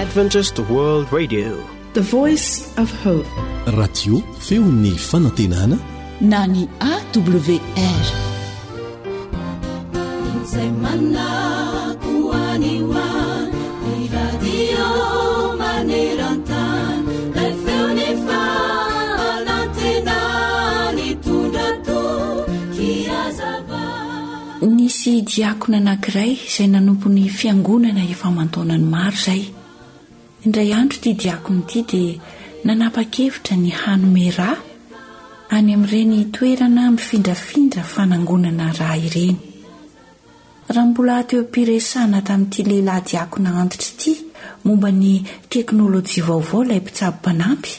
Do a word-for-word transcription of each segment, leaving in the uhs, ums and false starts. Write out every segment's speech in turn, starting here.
Adventist World Radio, the voice of hope. Radio feon'ny fanantenana na ny A W R. Nisy diakona anankiray izay nanompo ny fiangonana efa aman-taonany maro izay. Indray andro ity diakona ity dia nanapa-kevitra ny hanome rà any amin'ireny toerana mifindrafindra fanangonana rà ireny. Raha mbola teo am-piresahana tamin'ity lehilahy diakona antitra ity momba ny teknôlôjia vaovao ilay mpitsabo-panampy,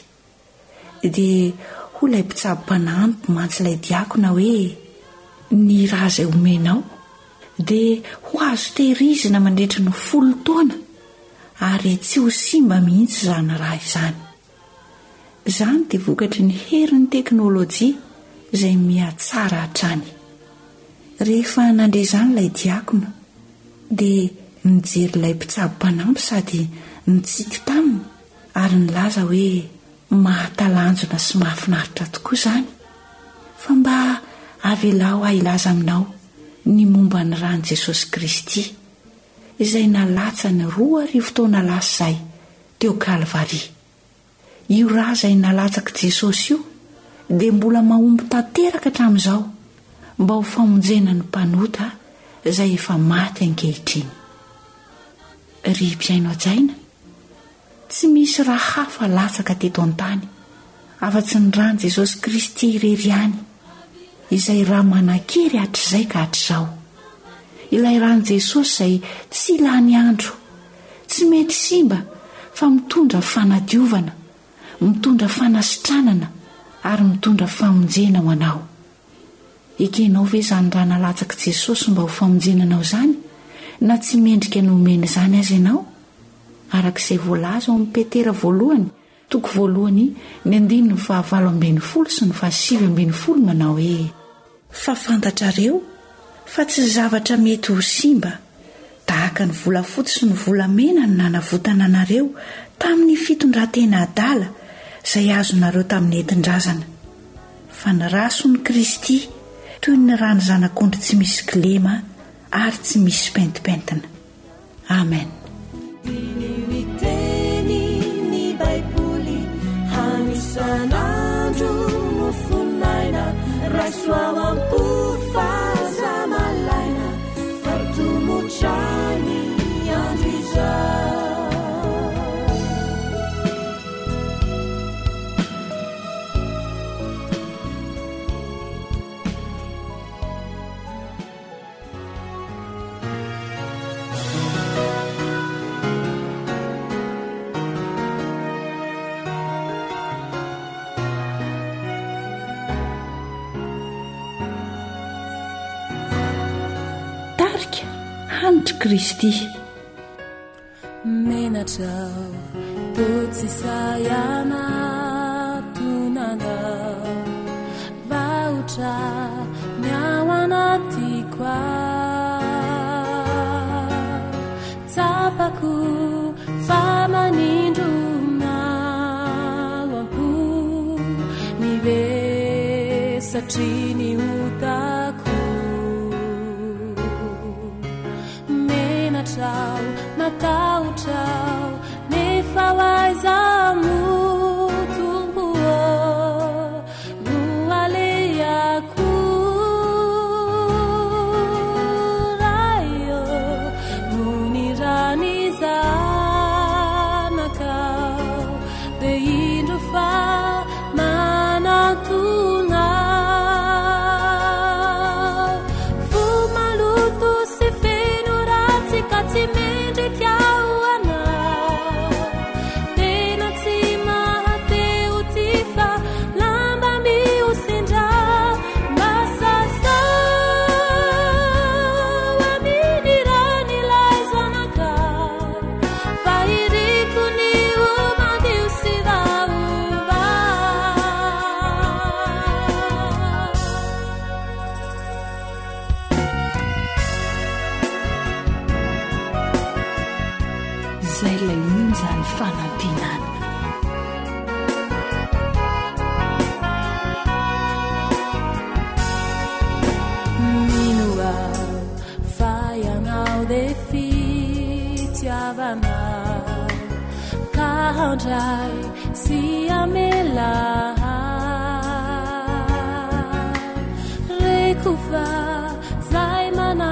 dia ho ilay mpitsabo-panampy mantsy ilay diakona hoe ny raha izay omenao dia ho azo tehirizina mandritra ny folo taona ary tsy ho simba mihitsy izany raha izany. Izany dia vokatry ny herin'ny teknôlôjia izay mihatsara hatrany. Rehefa nandre izany ilay diakona dia nijery ilay mpitsabo-panampy sady nitsiky taminy ary nilaza hoe mahatalanjona sy mahafinaritra tokoa izany. Fa mba avelao ahilaza aminao ny momba ny rany Jesosy Kristy izay nalatsa ny roa arivo taona lasa izay teo Kalvaria. Io raha izay nalatsaka Jesosy io dia mbola mahomby tanteraka hatramin'izao mba ho famonjena ny mpanota izay efa maty ankehitriny. Ry mpiaino ajaina, tsy misy raha hafa latsaka teto an-tany afa-tsy ny rany Jesosy Kristy irery ihany, izay raha manan-kery hatr'izay ka hatr'izao. Ilay rany Jesosy izay tsy lany andro, tsy mety simba, fa mitondra fanadiovana, mitondra fanasitranana ary mitondra famonjena ho anao. Ekenao ve izany raha nalatsaka Jesosy mba ho famonjenanao izany, na tsy mendrika nomena izany azy ianao? Arak'izay voalaza ao amin'ny Petera voalohany, toko voalohany ny andininy fahavalo ambin'ny folo sy ny fahasivy ambin'ny folo manao hoe: fa fantatrareo fa tsy zavatra mety ho simba tahaka ny volafotsy sy ny volamena no nanavotana anareo tamin'ny fitondran-tena adala izay azonareo tamin'ny entin-drazana. Fa ny rason'ny Kristy toy ny rano zanak'ondry tsy misy kilema ary tsy misy pentipentina. Amen. Hanitry Kristy menatrao totsisayana tunanga vautra miawanatikoa tsapaku famanindruna wampu mivesatrini utaku trao matau trao nefawaizamu tumbuo nualeyaku rayo nuniranizanakau deindufa manatuna fumalutu sifenurati katsimendri tiao mandray sy amela reko fa zay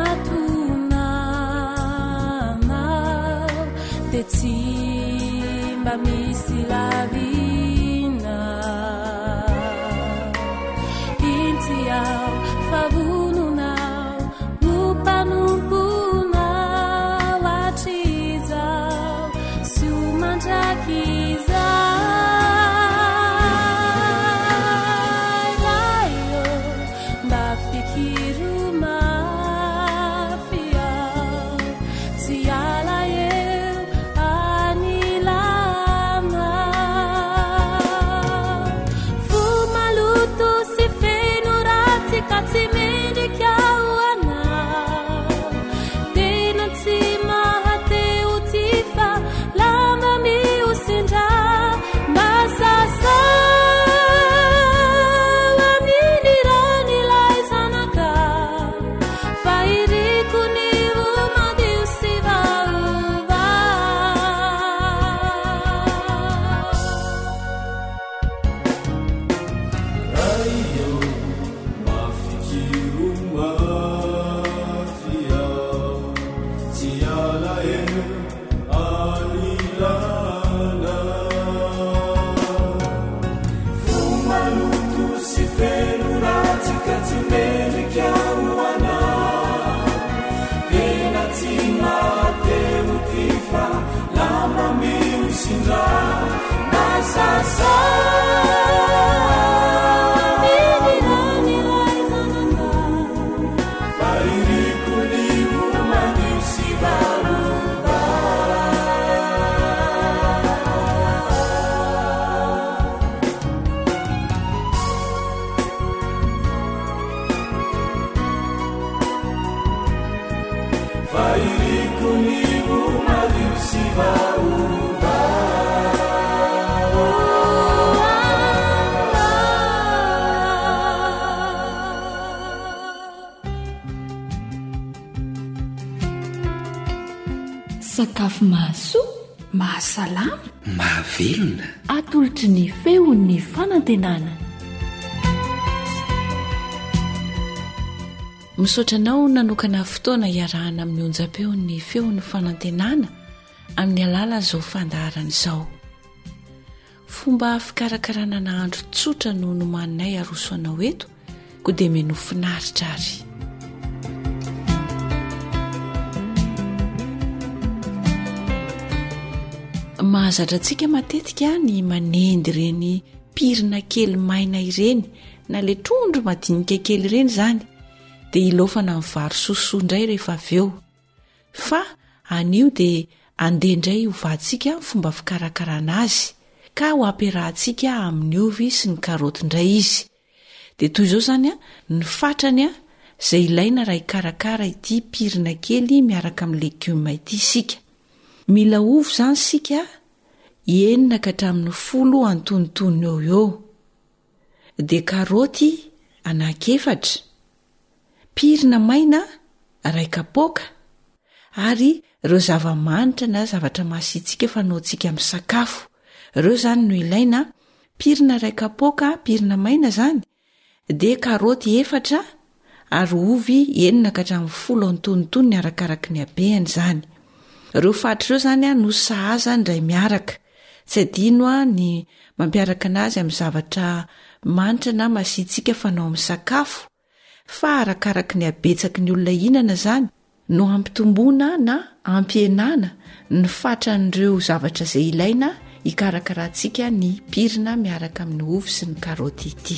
manatonanao de tsy mba misy lavina inty ao favononao lompanomponao atrizao sy o mandrakizay raio mba fikiro mafy ao tsy ala eo anilana fo maloto sy feno ratsy ka tsy mendrika ao anao tena tsy mahateo ty fa lama miosindra masasa aminy ranilay zanaka fa iriko ny omadio sy vaova raio mafikiro mafy ao tsy ala eo anilana fo maloto sy feno ratsy ka tsy mendrika ao anao tena tsy mahateo ty fa lama miosindra masasa aminy ranilay zanaka fa iriko ny omadio sy vaova fa iriko ny omadio sy vaova sakafo mahasoa mahasalama mahavelona atolotry ny feon'ny fanantenana misaotranao nanokana fotoana iarahana amin'ny onjam-peon'ny feon'ny fanantenana amin'ny alala zao fandaharana izao fomba fikarakarana nahandro tsotra no nomaninay arosoanao eto ko dia meno finaritra ary mahazatra antsika matetika ny manendy ireny pirina kely maina ireny na le trondro madinika kely ireny izany dia ilofana amin'ny vary sosoa indray rehefa avy eo fa anio dia andeha indray hovantsika fomba fikarakarana azy ka ho ampiarahantsika amin'ny ovy sy ny karaoty indray izy dia toy izao izany a ny fatrany a izay ilaina raha hikarakara ity pirina kely miaraka amin'ny legioma ity isika mila ovy izany sika enina ka hatramin'ny folo antonontonony eo eo dia karaoty anankiefatra pirina maina ray kapoaka ary ireo zava-manitra na zavatra masitsika fanaontsika amin'ny sakafo ireo izany no ilaina pirina ray kapoaka pirina maina izany dia karaoty efatra ary ovy enina ka hatramin'ny folo antonontonony arakaraka ny habeany izany ireo fatra ireo izany a no sahaza ndray miaraka tsy adino a ny mampiaraka anazy amin'ny zavatra manitra na masitsika fanao amin'ny sakafo fa arakaraka ny habetsaky ny olona hinana izany no ampitomboana na ampienana ny fatran'ireo zavatra izay ilaina hikarakarahantsika ny pirina miaraka amin'ny ovy sy ny karaoty ity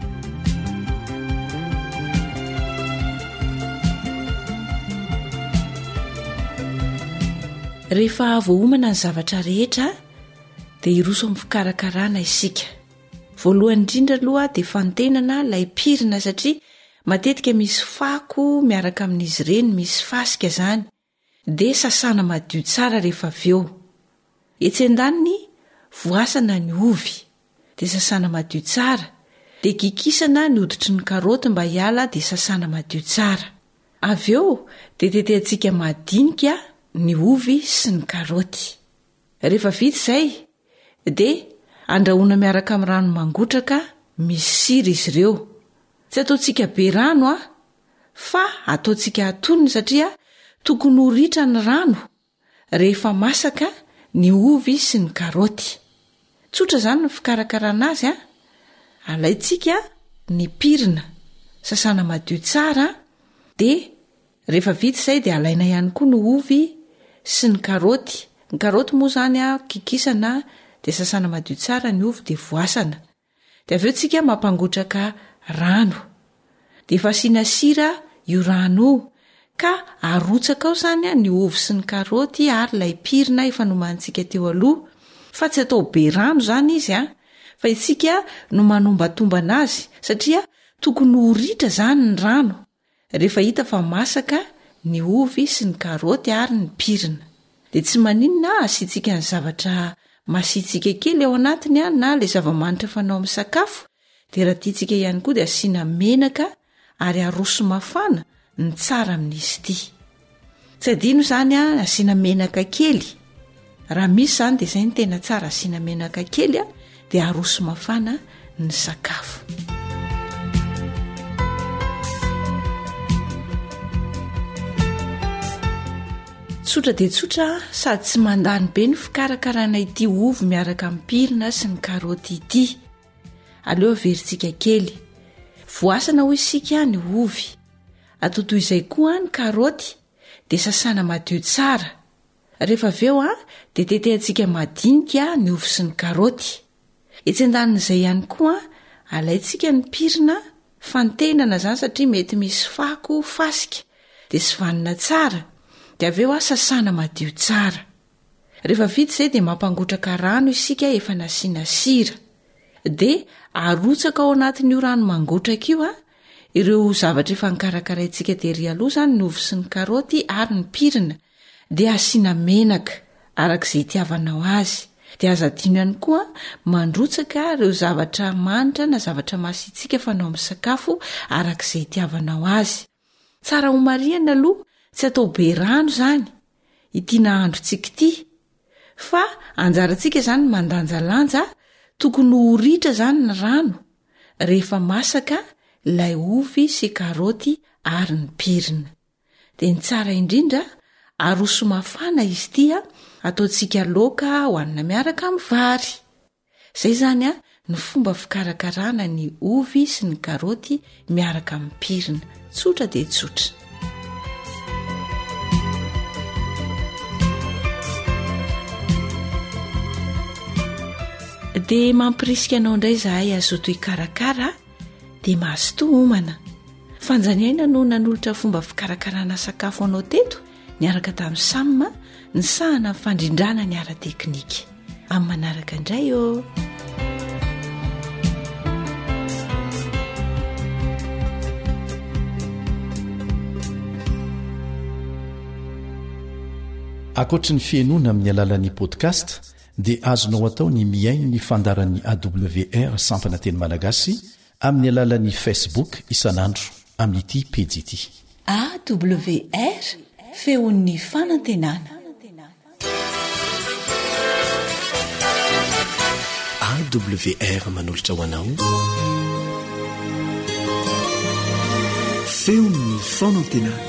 rehefa voaomana ny zavatra rehetra dia iroso amin'ny fikarakarana isika voalohany indrindra aloha dia fantenana ilay pirina satria matetika misy fako miaraka amin'izy ireny misy fasika izany dia sasana madio tsara rehefa avy eo etsy an-daniny voasana ny ovy dia sasana madio tsara dia kikisana ny oditry ny karaoty mba hiala dia sasana madio tsara avy eo dia tetehantsika madinika ny ovy sy ny karaoty rehefa vita izay dia andrahoana miaraka amin'ny rano mangotraka misy sira izy ireo. Tsy ataontsika be rano a fa ataontsika atonony satria tokony ho ritra ny rano rehefa masaka ny ovy sy ny karaoty. Tsotra izany ny fikarakarana azy a. Alaitsika ny pirina, sasana madio tsara, dia rehefa vita izay dia alaina ihany koa ny ovy sy ny karaoty. Ny karaoty moa izany a kikisana dia sasana madio tsara, ny ovy dia voasana. Dia avy eo tsika mampangotraka rano. Dia efa asiana sira io rano io ka arotsaka ao izany a ny ovy sy ny karaoty ary ilay pirina efa nomantsika teo aloha. Fa tsy atao be rano izany izy a, fa isika no manombatomba azy satria tokony ho ritra izany ny rano rehefa hita fa masaka ny ovy sy ny karaoty ary ny pirina. Dia tsy maninona asiantsika ny zavatra masitsika kely ao anatiny a na ilay zava-manitra fanao amin'ny sakafo. Dia raha tiantsika ihany koa dia asiana menaka ary aroso mafana ny tsara amin'izy ity. Tsy adino izany a asiana menaka kely. Raha misy izany dia izay ny tena tsara, asiana menaka kely a dia aroso mafana ny sakafo. Tsotra dia tsotra sady tsy mandany be ny fikarakarana ity ovy miaraka amin'ny pirina sy ny karaoty ity. Aleo averintsika kely. Voasana ho isika ny ovy. Atao toy izay koa ny karaoty dia sasana madio tsara. Rehefa avy eo a dia tetehantsika madinika ny ovy sy ny karaoty. Etsy andanin'izay ihany koa alaitsika ny pirina, fantenana izany satria mety misy fako, fasika, dia sy vanina tsara. Dia avy eo a sasana madio tsara. Rehefa vita izay dia mampangotraka rano isika efa nasiana sira. Dia arotsaka ao anatin'io rano mangotraka io a ireo zavatra efa nikarakaraintsika tery aloha izany ny ovy sy ny karaoty ary ny pirina. Dia asiana menaka arak'izay itiavanao azy. Dia aza adino ihany koa mandrotsaka ireo zavatra manitra na zavatra masitsika fanao amin'ny sakafo arak'izay itiavanao azy. Tsara ho marihana aloha, tsy atao be rano izany. Ity nahandro tsika ity. Fa anjarantsika izany mandanjalanja, tokony ho ritra izany ny rano rehefa masaka ilay ovy sy karaoty ary ny pirina. Dia ny tsara indrindra aroso mafana izy ity a, ataontsika laoka hohanina miaraka amin'ny vary. Izay izany a ny fomba fikarakarana ny ovy sy ny karaoty miaraka amin'ny pirina. Tsotra dia tsotra. Dia mampirisika anao indray izahay azoto hikarakara dia mahazo homana. Fanjaniaina no nanolotra fomba fikarakarana sakafo anao teto niaraka tamin'ny Samma ny sahana fandrindrana ny ara-teknika. Amin'ny manaraka indray ô. Ankoatra ny fiainoana amin'ny alalan'ny podcast dia azonao atao ny miaino ny fandaran'ny A W R sampana teny malagasy amin'ny alalan'ny Facebook isanandro amin'ity pejy ity. A W R feon'ny fanantenana. A W R manolotra ho anao feon'ny fanantenana.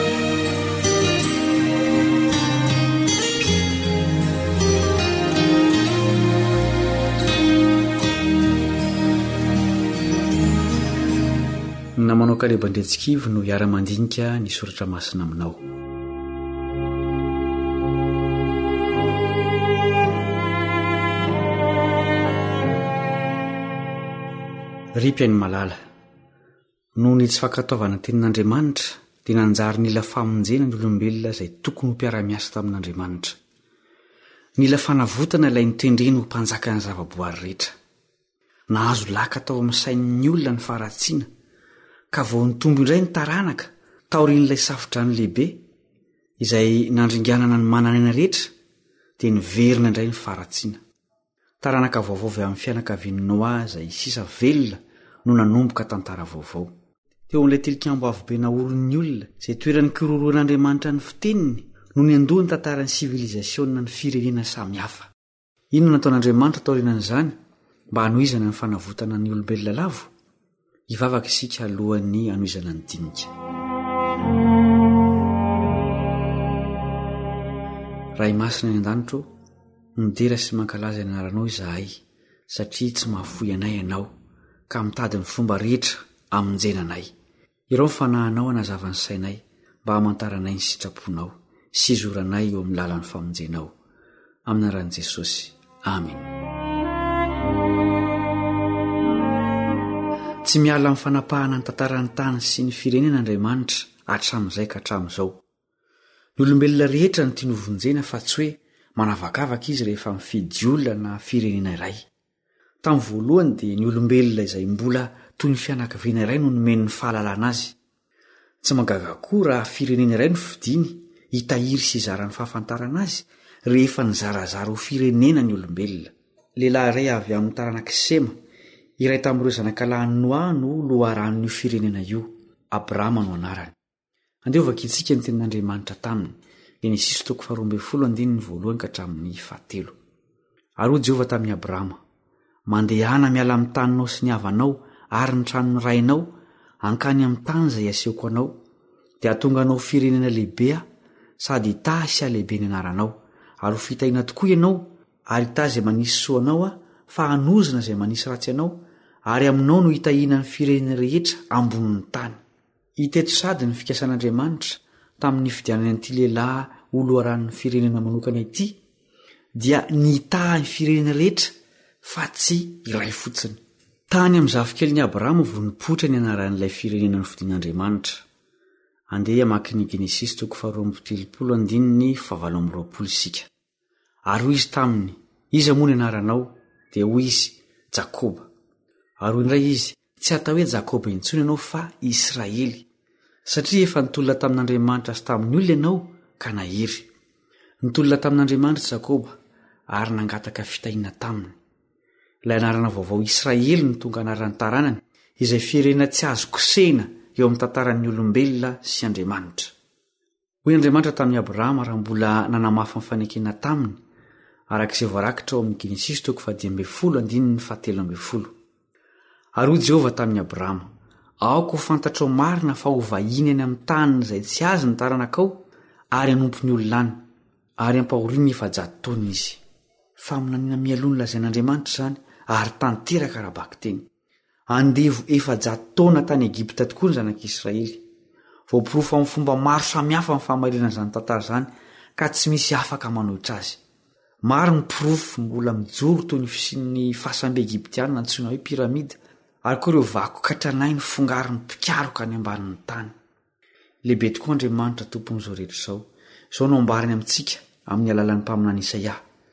namanao kalebandretsikivy no hiara-mandinika ny soratra masina aminao. Ripy ny malala noho ny tsy fankataovana tenin'Andriamanitra dia nanjary nila famonjena ny olombelona izay tokony ho mpiara-miasa tamin'Andriamanitra. Nila fanavotana ilay nitendreny ho mpanjaka ny zava-boary rehetra. Nahazo laka tao amin'ny sain'ny olona ny faharatsiana ka vao nitombo indray ny taranaka taorian'ilay safodrano lehibe izay nandringanana ny mananana rehetra dia niverina indray ny faharatsiana. Taranaka vaovao avy amin'ny fianakavian'i Noa izay sisa velona no nanomboka tantara vaovao. Teo amin'ilay tilikambo avobe naoron'ny olona izay toeran'ny kiroroan'Andriamanitra ny fiteniny no niandoha ny tantaran'ny sivilizasiona ny firenena samihafa. Inona nataon'Andriamanitra taorinan'izany mba hanoizana ny fanavotana ny olombelona lavo? Hivavaka isika alohan'ny hanoizana ny dinika. Ray masina ny an-danitro, midera sy mankalaza ny anaranao izahay, satria tsy mahafoy anay ianao ka mitady ny fomba rehetra hamonjena anay. Irao ny fanahinao hanazava ny sainay mba hamantaranay ny sitraponao sy zoranay eo amin'ny lalan'ny famonjenao. Amin'ny anaran'i Jesosy. Amen. Tsy miala amin'ny fanapahana ny tantaran'ny tany sy ny firenen'Andriamanitra hatramin'izay ka hatramin'izao. Ny olombelona rehetra no tiany vonjena fa tsy hoe manavakavaka izy rehefa mifidy olona na firenena iray. Tamin'ny voalohany dia ny olombelona izay mbola toy ny fianakaviana iray no nomeny ny fahalalana azy. Tsy magaga koa raha firenena iray no fidiny hitahiry sy hizara ny fahafantarana azy rehefa nizarazara ho firenena ny olombelona. Lehilahy iray avy amin'ny taranaka Sema, iray tamin'ireo zanakalahy Noa no loharan'io firenena io. Abrahama no anarany. Andeovaka itsika ny tenin'Andriamanitra taminy. Genesis toko faharoa ambin'ny folo andininy voalohany ka hatramin'ny fahatelo. Ary Jehova tamin'ny Abrahama: mandehana miala amin'ny taninao sy ny havanao ary ny tranon'ny rainao hankany amin'ny tany izay asehoko anao, dia hahatonga anao firenena lehibe sady hita sy halehibe ny anaranao, ary ho fitahiana tokoa ianao, ary hita izay manisy soa anao fa hanozona izay manisy ratsy anao, ary aminao no hitahiana ny firenena rehetra ambonin'ny tany. Iteto sady ny fikasan'Andriamanitra tamin'ny fidianany an'ity lehilahy ho loharan'ny firenena manokana ity, dia nihita ny firenena rehetra fa tsy iray fotsiny. Tany amin'ny zafikeliny Abrahama vao nipoitra ny anaran'ilay firenena nofidian'Andriamanitra. Andeha hamaky ny Genesis toko faharoa amby telopolo andininy fahavalo amby roapolo isika. Ary hoy izy taminy: iza moa ny anaranao? Dia hoy izy: Jakoba. Ary hoy indray izy: tsy atao hoe Jakoba intsony ianao fa Israely, satria efa nitolona tamin'Andriamanitra sy tamin'ny olona ianao ka nahery. Nitolona tamin'Andriamanitra Jakoba ary nangataka fitahiana taminy. Ilay anarana vaovao Israely no tonga anaran'ny taranany, izay firenena tsy azo kosehina eo amin'ny tantaran'ny olombelona sy Andriamanitra. Hoy Andriamanitra tamin'ny Abrahama raha mbola nanamafy ny fanekena taminy, arak'izay voarakitra ao amin'ny Genesis toko faha dimy ambin'ny folo andininy fahatelo ambin'ny folo. Ary hoy Jehova tamin'ny Abrahama: aoko ho fantatrao marina fa ho vahiny any amin'ny tany izay tsy azo ny taranakao, ary hanompo ny olona any, ary hampahoriany efajato taona izy. Fa amin'nanina mialoha lazain'Andriamanitra izany, ary tanteraka raha-baky teny. Andevo efajato taona tany Egipta tokoa ny zanak'Israely. Voapirofo amin'ny fomba maro samihafa amin'ny fahamarinana izany tantara izany, ka tsy misy afaka manohitra azy. Maro ny pirofo mbola mijoro toy ny fisian'ny fahasambe Egiptiana antsoina hoe piramida, ary koa ireo vakoka hatranay ny fongarin'ny mpikaroka any ambanin'ny tany. Lehibe tokoa Andriamanitra tompon'izao rehetra izao. Izao no ambarany amintsika amin'ny alalan'ny mpaminany Isaia.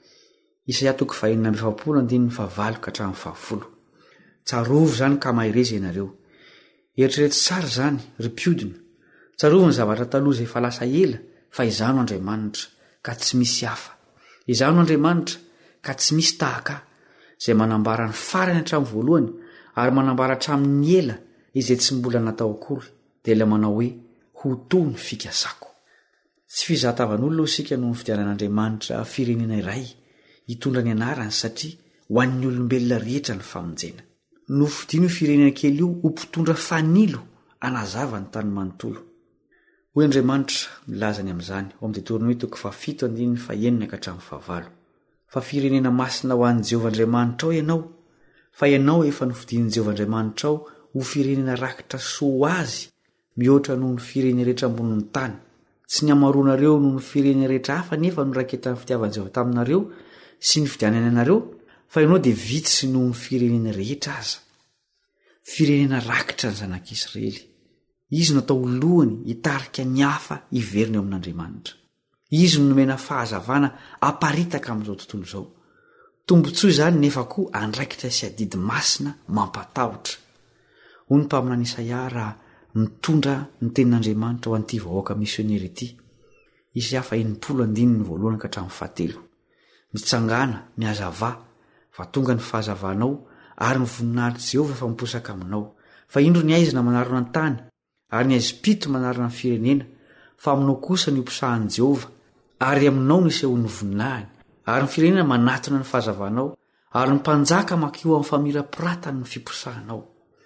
Isaia toko fahaenina amby efapolo andininy fahavalo ka hatramin'ny fahafolo. Tsarovo izany ka mahireza ianareo. Eritrereto tsara izany, ry mpiodina. Tsarovo ny zavatra taloha izay efa lasa ela, fa izano Andriamanitra ka tsy misy hafa. Izano Andriamanitra ka tsy misy tahaka, izay manambara ny farany hatramin'ny voalohany, ary manambara hatramin'ny ela izay tsy mbola natao akory, dia ilay manao hoe: ho toy ny fikasako. Tsy fizahatavan'olona isika no fidianan'Andriamanitra firenena iray hitondra ny anarany, satria ho an'ny olombelona rehetra ny famonjena. Nofidiny io firenena kely io ho mpitondra fanilo anazava ny tany manontolo. Hoy Andriamanitra milazany amin'izany ao amin'ny Deutéronomie toko fahafito andininy fahaenina ka hatramin'ny fahavalo: fa firenena masina ho an'i Jehovah Andriamanitra ao ianao, fa ianao efa nofidin'i Jehovah Andriamanitra ao ho firenena rakitra soa azy, mihoatra noho ny firenena rehetra ambonin'ny tany. Tsy ny hamaroanareo noho ny firenena rehetra hafa nefa no raketan'ny fitiavan'i Jehovah taminareo sy ny fidianany anareo, fa ianao dia vitsy noho ny firenena rehetra aza. Firenena rakitra ny zanak'Israely. Izy natao lohany hitarika ny hafa hiverina eo amin'Andriamanitra. Izy no nomena fahazavana aparitaka amin'izao tontolo izao. Tombotsoa izany nefa koa andraikitra sy adidy masina mampatahotra. Hoy ny mpaminany Isaia raha mitondra ny tenin'Andriamanitra ho an'ity vahoaka misionery ity. Isaia enimpolo andininy voalohany ka hatramin'ny fahatelo. Mitsangana, mihazava, fa tonga ny fahazavanao, ary ny voninahitry Jehovah efa miposaka aminao. Fa indro ny aizina manarona ny tany, ary ny aizim-pito manarona ny firenena, fa aminao kosa ny ompisahan'i Jehovah, ary aminao no isehon'ny voninahiny. ary ny firenena manatona ny fahazavanao ary ny mpanjaka makio amin'ny famirapiratany ny fiposahanao.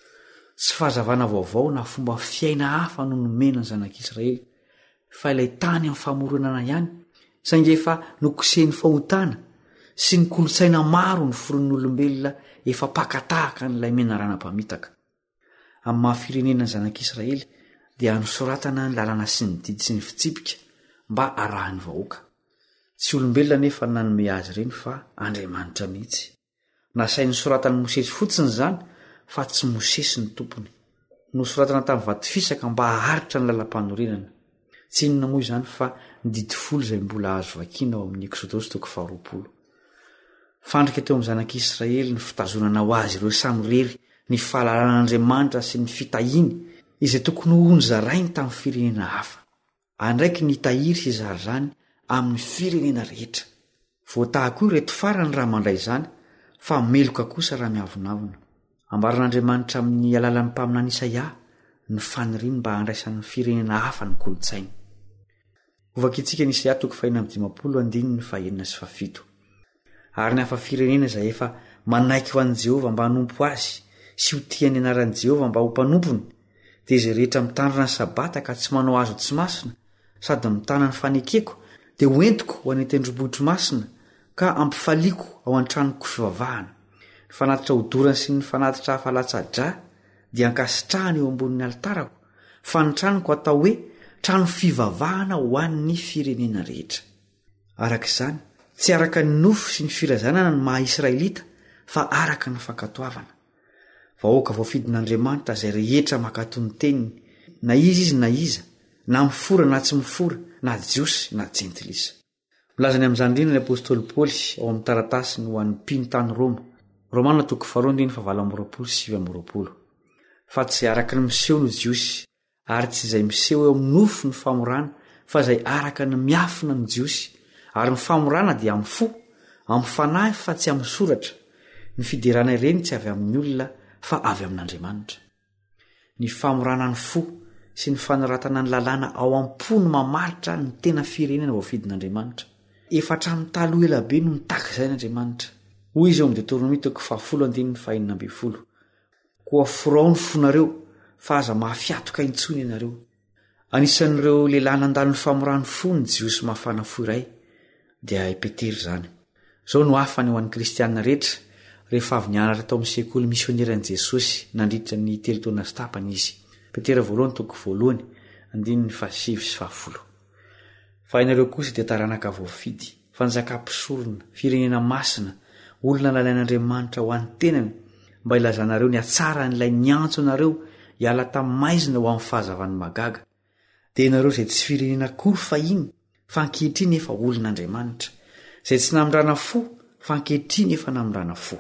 Tsy fahazavana vaovao na fomba fiaina hafa no nomena ny zanak'Israely fa ilay tany amin'ny famoronana ihany, saingy efa nokosehny fahotana sy ny kolotsaina maro ny foron'olombelona efa pakatahaka n'ilay menaranam-pamitaka. Amin'ny mahafirenena ny zanak'Israely dia nosoratana ny lalana sy ny didy sy ny fitsipika mba arahany vahoaka. Tsy olombelona nefa nanome azy ireny fa Andriamanitra mihitsy. Nasainy nosoratany Mosesy fotsiny izany fa tsy Mosesy ny tompony. Nosoratana tamin'ny vato fisaka mba haharitra ny lalam-panorenana. Tsy inona moa izany fa ny didy folo izay mbola azo vakiana ao amin'ny Eksodosy toko faharoapolo. Fandrika teo amin'ny zanak'Israely ny fitazonana ho azy ireo samy rery ny fahalalan'Andriamanitra sy ny fitahiny izay tokony honjarainy tamin'ny firenena hafa. Andraiky ny tahiry sy zary zany amin'ny firenena rehetra. Voatahako ireto farany raha mandray izany fa meloka kosa raha miavonavona. Ambaran'Andriamanitra amin'ny alalan'ny mpaminany Isaia ny faniriany mba handraisan'ny firenena hafa ny kolotsainy. Ovakitsika ny Isaia toko fahaenina amby dimampolo andininy fahaenina sy fahafito. Ary ny hafa firenena izay efa manaiky ho an'i Jehova mba hanompo azy sy ho tia ny anaran'i Jehova mba ho mpanompony, dia izay rehetra mitandrina ny sabata ka tsy manao azo tsy masina sady mitana ny fanekeko dia hoentiko ho any tendrombohitry masina ka ampifaliako ao an-tranoko fivavahana. Ny fanatitra hodorany sy ny fanatitra hafalatsa-dra dia ankasitrahany eo ambonin'ny altarako, fa ny tranoko atao hoe trano fivavahana ho an'ny firenena rehetra. Arak'izany, tsy araka ny nofo sy ny firazanana ny maha Israelita fa araka ny fankatoavana. Vahoaka voafidin'Andriamanitra izay rehetra makato ny teniny, na iza izy na iza, na mifora na tsy mifora, na jiosy na jentilisa. Milazany amin'izany indrindra ny apôstôly Paoly ao amin'ny taratasiny ho an'ny mpino tany Roma. Romana toko faharoa andiny faha valo amby roapolo sy sivy amby roapolo. Fa tsy araka ny miseho no jiosy, ary tsy izay miseho eo amin'ny nofo ny famorana, fa izay araka ny miafina ny jiosy, ary ny famorana dia amin'ny fo, amin'ny fanahy fa tsy amin'ny soratra. Ny fiderana ireny tsy avy amin'ny olona fa avy amin'Andriamanitra. Ny famorana ny fo sy ny fanoratana ny lalàna ao am-po no mamaritra ny tena firenena voafidin'Andriamanitra. Efa hatramin'ny taloha elabe no nitaka izay n'Andriamanitra. Hoy izy eo amin'ny Deutéronomie toko fahafolo andininy fahaenina ambin'ny folo. Koa forao ny fonareo fa aza mahafiatoka intsony ianareo. Anisan'ireo lehilahy nandalo ny famorany fo ny jiosy mafana fo iray dia i Petera izany. Izao no afany ho an'ny kristianina rehetra rehefa avy nianatra tao amin'ny sekoly misioneran'i Jesosy nandritra ny telo taona sy tapany izy. Petera voalohany toko voalohany andininy fahasivy sy fahafolo. Fa ianareo kosa dia taranaka voafidy, fanjakam-pisorona, firenena masina, olona nalain'Andriamanitra ho an'ny tenany, mba ilazanareo ny atsara n'ilay niantso anareo hiala tamin'ny maizina ho amin'ny fahazavany magaga. Dia ianareo izay tsy firenena akory fahiny, fa ankehitriny efa olon'Andriamanitra, izay tsy namindrana fo, fa ankehitriny efa namindrana fo.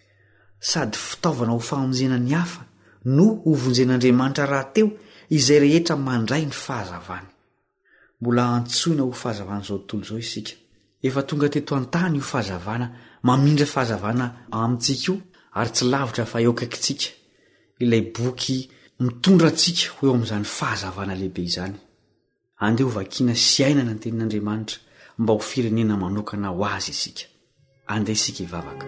Sady fitaovana ho famonjena ny hafa no ho vonjen'Andriamanitra rahateo izay rehetra mandray ny fahazavany. Mbola antsoina ho fahazavana izao tontolo izao isika. Efa tonga teto an-tany io fahazavana, mamindra fahazavana amintsika io, ary tsy lavitra fa eo akaikintsika. Ilay boky mitondra antsika ho eo amin'izany fahazavana lehibe izany. Andeha ho vakiana sy ainana ny tenin'Andriamanitra mba ho firenena manokana ho azy isika. Andeha isika hivavaka.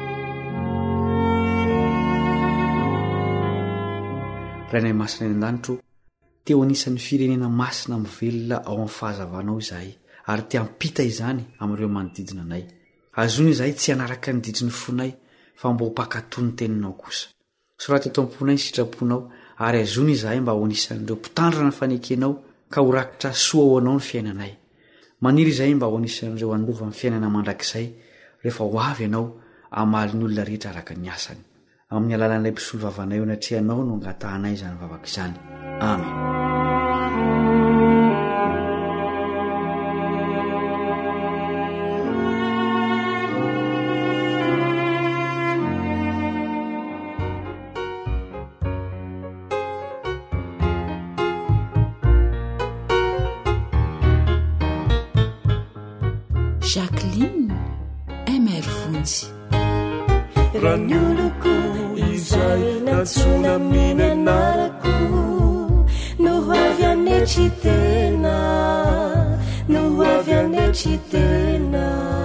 Rainay masina eny an-danitro, teo anisan'ny firenena masina mivelona ao amin'ny fahazavanao izahay, ary te hampita izany amin'ireo manodidina anay. Azony izahay tsy hanaraka ny didiny fonay fa mba ho mpakatoa ny teninao kosa. Soraty eto am-ponay ny sitraponao, ary azony izahay mba ho anisan'ireo mpitandrana ny fanekenao ka ho rakitra soa ao anao ny fiainanay. Maniry izahay mba ho anisan'ireo andova ny fiainana mandrakizay rehefa ho avy ianao hamaly ny olona rehetra araka ny asany. Amin'ny alalan'ilay mpisolo vavanay eo anatrehanao no angatahanay izany vavaka izany. Amen. Jacqueline M R Fontsy. Ranyoloko izay natsona minanarako no avy anetry tena no avy anetry tena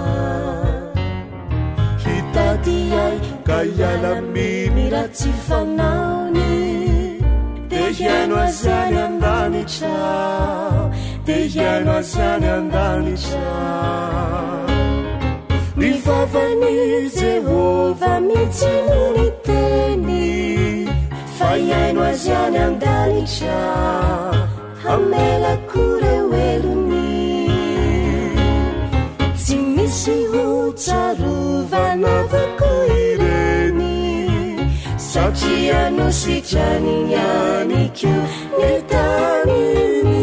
hitady ay ka iala miny raha tsy fanaony de hiaino azy any andanitra de hiaino azy any andanitra ny vavany Jehova mitsino ny teny fa hiaino azy any andanitra hamelako reo elony tsy misy ho tsarovana-vako ireny satria no sitrany aniko ny taniny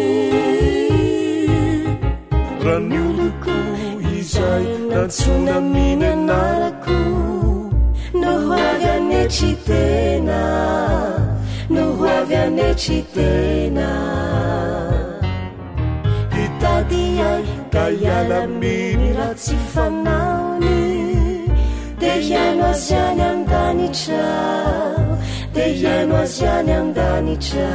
raha ny oloko izay natsona miny anarako no ho avy anetry tena no ho avy anetry tena hitady ay ka iala miny raha tsy fanaony de hiaino azy any andanitra de hiaino azy any andanitra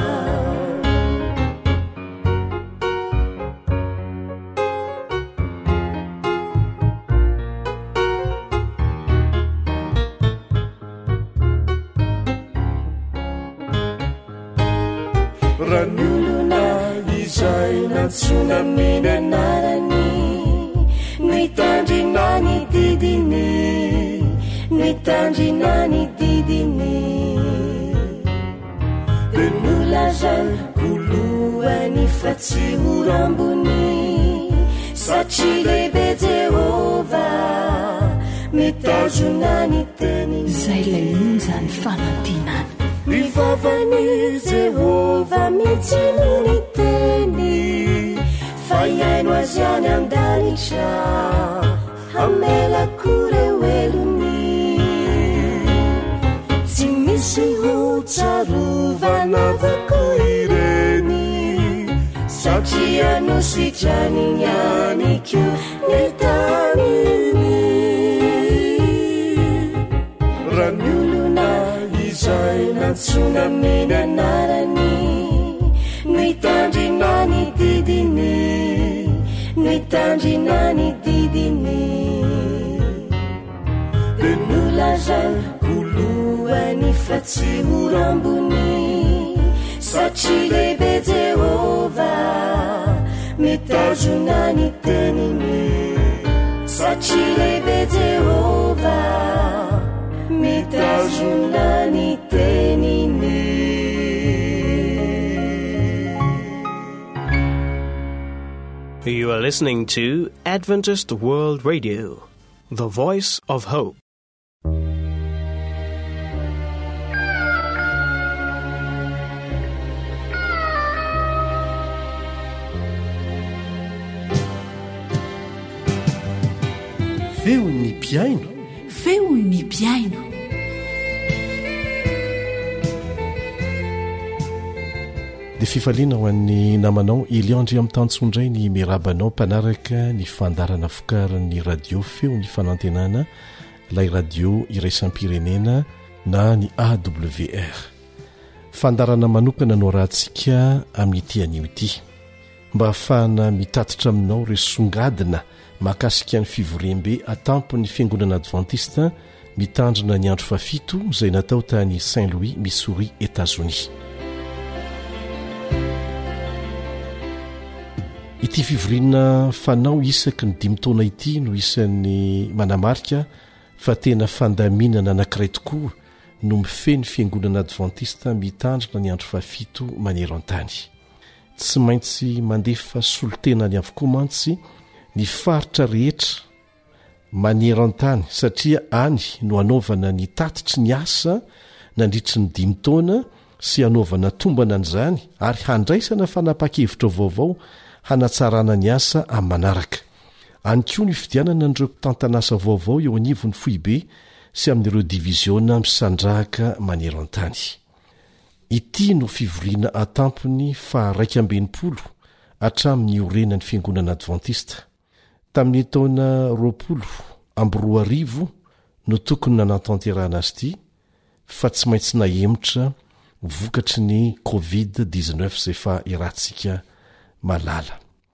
raha ny olona izay natsona miny anarany no hitandrina ny didiny no hitandrina ny didiny de nolazako lohany fa tsy horambony satria lehibe Jehova mitazona ny teniny zay lay onjany fanantinany ny vavany Jehova mitsino ny teny fa hiaino azy any andanitra hamelako reo elony tsy misy ho tsarovana-vako ireny satria no sitrany aniko ny taniny raha ny olona izay natsona miny anarany no hitandrina ny didiny no hitandrina ny didiny de nolazako lohany fa tsy horambony satria lehibe Jehova mitazona ny teniny satria lehibe Jehova mitazona ny teniny You are listening to Adventist World Radio, the voice of hope. Feon'ny piaino. Feon'ny piaino. dia fifaliana ho an'ny namanao Eliandry amin'ny tantsondray ny mirabanao mpanaraka ny fandarana fokaran'ny radio feo ny fanantenana ilay radio iraisam-pirenena na ny A W R fandarana manokana no rahantsika amin'ity anio ity mba hafahana mitatitra aminao re songadina mahakasika ny fivorembe atampony fiangonana adventiste mitandrina ny andro fafito izay natao tany Saint Louis Missouri États-Unis. Ity fivorina fanao isaky ny dimy taona ity no isan'ny manamarika fa tena fandaminana anankiray tokoa no mifeny fiangonana adventiste mitandrina ny andro fafito maneran-tany. Tsy maintsy mandefa solontenany avokoa mantsy ny faritra rehetra maneran-tany satria any no anaovana ny tatitry ny asa nandritry ny dimy taona sy anaovana tombana an'izany ary handraisana fanapa-kevitra vaovao hanatsarana ny asa amin'ny manaraka. Any koa ny fidianana an'ireo mpitantanasa vaovao eo anivon'ny foibe sy amin'ireo diviziona misandrahaka maneran-tany. Ity no fivoriana atampony fa raika ambenimpolo hatramin'ny orenan'ny fiangonana adventiste. Tamin'ny taona roapolo amby roa arivo no tokony nanatanterahana azy ity fa tsy maintsy nahemotra vokatry ny covid dix-neuf izay fa irantsika malala.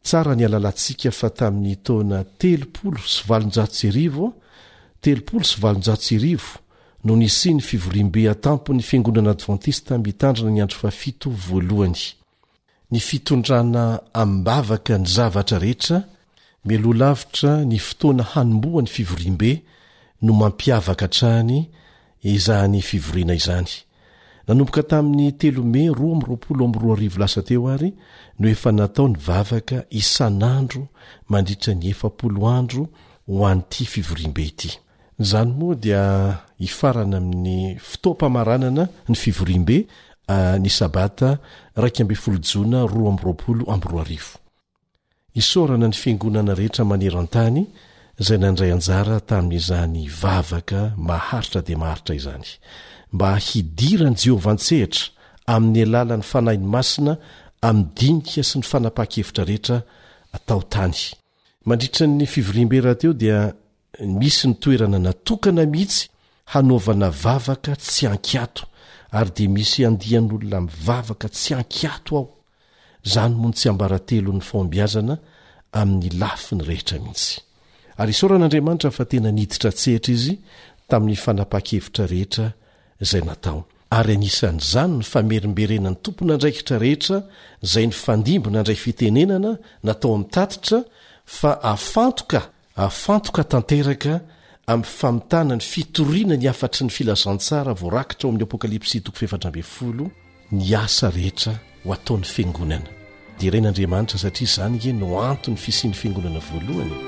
tsara ny alalantsika fa tamin'ny taona telopolo sy valonjato sy arivo telopolo sy valonjato sy arivo no nisy ny fivorimbe atampo ny fiangonana advantista mitandrina ny andro fafito voalohany. Ny fitondrana ambavaka ny zavatra rehetra melolavitra ny fotoana hanomboa ny fivorimbe no mampiavaka trany izany fivoriana izany. Nanomboka tamin'ny telo Mey roa amby roapolo amby roa arivo lasa teo ary no efa natao ny vavaka isan'andro mandritra ny efapolo andro ho an'ity fivorimbe ity. Zany moa dia ifarana amin'ny fotoam-pamaranana ny fivorimbe ny sabata raika amby folo jona roa amby roapolo amby roa arivo. Isorana ny fiangonana rehetra maneran-tany izay nandray anjara tamin'izany vavaka maharitra dia maharitra izany, mba hidirany Jehovah an-tsehatra amin'ny alalan'ny fanahy masina amin'ny dinika sy ny fanapaha-kevitra rehetra atao tany. Mandritra ny fivorimbe rahateo dia misy ny toerana natokana mihitsy hanaovana vavaka tsy ankiato, ary dia misy andian'olona mivavaka tsy ankiato ao. Zany moa tsy ambaratelo ny fombiazana amin'ny lafiny rehetra mihitsy. Ary isoran'Andriamanitra fa tena niditra tsehatra izy tamin'ny fanapaha-kevitra rehetra izay natao. Ary anisan'izany ny famerimberenan'ny tompon'andraikitra rehetra izay ny fandimbona andray fitenenana natao amin'ny tatitra fa afantoka afantoka tanteraka amin'ny famitana ny fitoriana ny afatry ny filazantsara voarakitra ao amin'ny apokalipsy toko efatra amby folo ny asa rehetra ho ataon'ny fiangonana. Dia iren'Andriamanitra satria izany ie no antony fisian'ny fiangonana voalohany.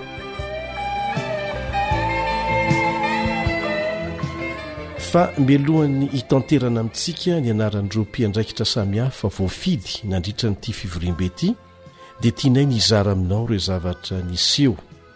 Fa melohan'ny hitanterana amintsika ny anaran'ireo mpiandraikitra samihafa voafidy nandritra n'ity fivorimbe ity, dia tianay ny hizara aminao ireo zavatra niseho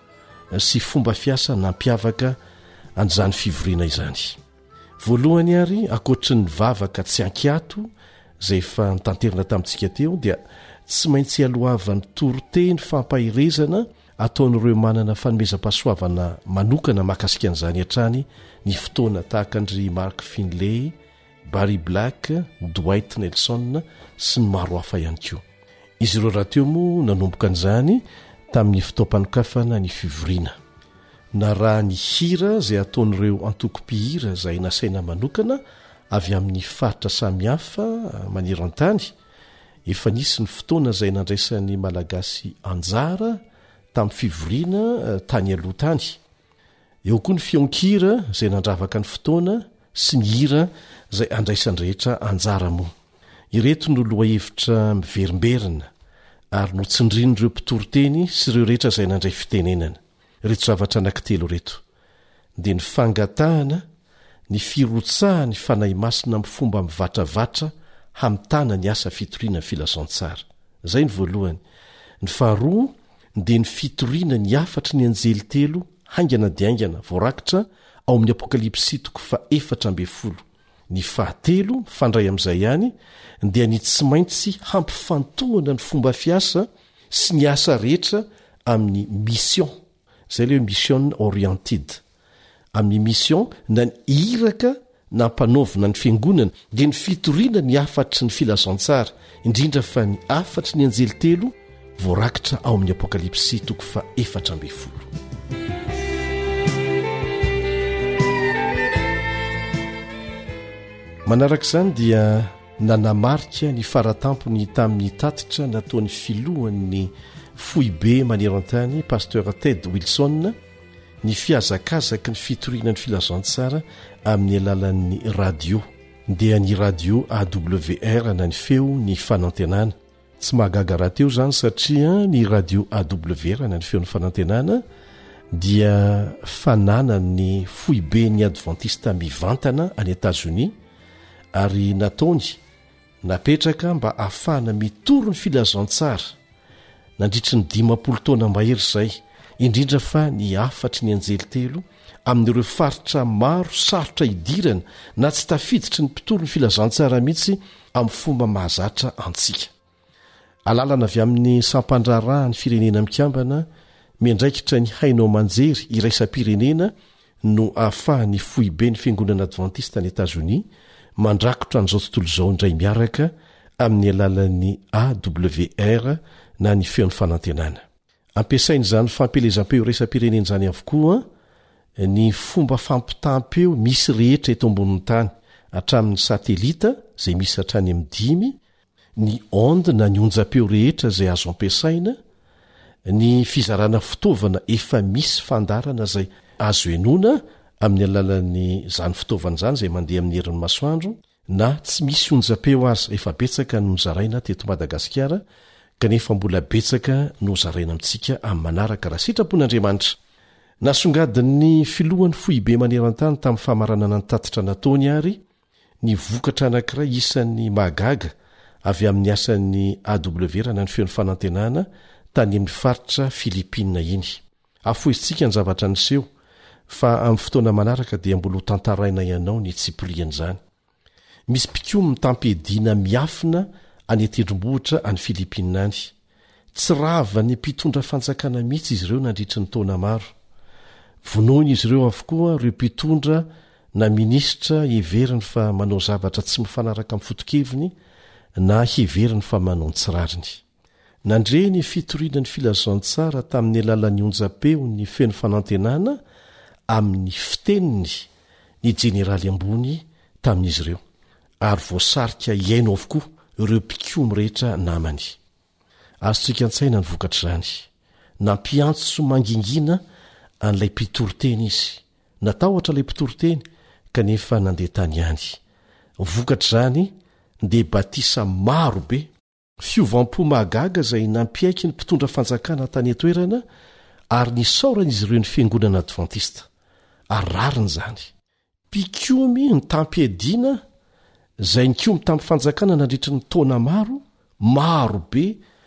sy fomba fiasa nampiavaka an'izany fivoriana izany. Voalohany ary, ankoatry ny vavaka tsy ankiato izay efa nitanterana tamintsika teo, dia tsy maintsy alohavan'ny toroteny fampahirezana ataon'ireo manana fanomezam-pahasoavana manokana mahakasika an'izany hatrany ny fotoana tahaka andry Mark Finlay, Barry Black, Dwight Nelson sy ny maro hafa ihany koa. Izy ireo rahateo moa nanomboka an'izany tamin'ny fotoam-panokafana ny fivoriana. Na raha ny hira izay ataon'ireo antoko-pihira izay nasaina manokana avy amin'ny faritra samihafa maneran-tany, efa nisy ny fotoana izay nandraisan'ny malagasy anjara tamin'ny fivoriana tany aloha tany. Eo koa ny fionkira izay nandravaka ny fotoana sy ny hira izay andraisan'ny rehetra anjara moa. Ireto no lohahevitra miverimberina ary notsindrin'ireo mpitoroteny sy ireo rehetra izay nandray fitenenana. Reto zavatra anankitelo reto: dia ny fangatahana, ny firotsahana ny fanahy masina amin'ny fomba mivatravatra hamitana ny asa fitoriana ny filazantsara. Izay ny voalohany. Ny faharoa dia ny fitoriana ny afatry ny anjely telo haingana diaingana voarakitra ao amin'ny apokalipsy toko fa efatra amby folo. Ny fahatelo fandray amin'izay ihany dia ny tsy maintsy hampifantohana ny fomba fiasa sy ny asa rehetra amin'ny mission, izay le mission oriented. Amin'ny mission na ny iraka na mpanaovina ny fiangonana dia ny fitoriana ny afatry ny filazantsara, indrindra fa ny afatry ny anjely telo voarakitra ao amin'ny apokalipsy toko fa efatra amby folo. Manaraka izany dia nanamarika ny faratampony tamin'ny tatitra nataon'ny filohan'ny foibe maneran-tany pasteur Ted Wilson ny fiazakazaka ny fitoriana ny filazantsara amin'ny alalan'ny radio. Dia ny radio A W R na ny feo ny fanantenana. Tsy mahagaga rahateo izany satria ny radio A W R na ny feo ny fanantenana dia fananany foibe ny adventista mivantana any États-Unis, ary nataony napetraka mba ahafahana mitoro ny filazantsara nandritry ny dimampolo taona mahery izay, indrindra fa ny afatry ny anjely telo amin'ireo faritra maro sarotra idirana na tsy tafiditry ny mpitoro ny filazantsara mihitsy amin'ny fomba mahazatra antsika. Alalana avy amin'ny sampandrarahany firenena mikambana miandraikitra ny hainao manjery iraisam-pirenena no ahafahany foibe ny fiangonana adventista ny États-Unis mandrakotra n'izao tontolo izao indray miaraka amin'ny alalan'ny A W R na ny feon'ny fanantenana. Ampiasain'izany fampelezam-peo resam-pireneny zany avokoa ny fomba fampitampeo misy rehetra eto ambonin'ny tany hatramin'ny satelita zay misy hatrany amin'ny dimy, ny onde na ny onjam-peo rehetra zay azo ampiasaina, ny fizarana fitaovana efa misy fandarana zay azo enona amin'ny alalan'ny zany fitaovana zany zay mandeha amin'ny herin'ny masoandro, na tsy misy onjam-peo azy efa betsaka no zaraina teto Madagasikara, kanefa mbola betsaka no zaraina amintsika amin'ny manaraka raha sitrapon'Andriamanitra. Nasongadin'ny filohan'ny foibe maneran-tany tamin'ny famaranana ny tatitra nataony ary ny vokatra anankiray isan'ny mahagaga avy amin'ny asan'ny A W R na ny feon'ny fanantenana tany amin'ny faritra Filipina iny. Afoizitsika ny zavatra niseho fa amin'ny fotoana manaraka dia mbola ho tantaraina ianao ny tsipolian'izany. Misy mpikomy mitampediana miafina any antendrombohitra any Filipina any. Tsy rava ny mpitondra fanjakana mihitsy izy ireo nandritry ny taona maro. Vonoiny izy ireo avokoa ireo mpitondra na minisitra heveriny fa manao zavatra tsy mifanaraka amin'ny fotokeviny na heveriny fa manao ny tsirariny. Nandre ny fitoriana ny filazantsara tamin'ny alalan'ny onjam-peo ny feon'ny fanantenana amin'ny fiteniny ny jeneraly ambony tamin'izy ireo, ary voasarika iaino avokoa ireo mpikomy rehetra namany. Azotsika an-tsaina ny vokatra izany, nampiantso mangingina an'ilay mpitoroteny izy, natahotra ilay mpitoroteny kanefa nandeha tany ihany. Vokatra izany dia batisa maro be, fiovam-po mahagaga izay nampiaiky ny mpitondra fanjakana tany atoerana ary nisaoran'izy ireo ny fiangonana advantista. Arariny izany, mpikomy ny tampiadiana izay nikomy tamin'ny fanjakana nandritry ny taona maro, maro be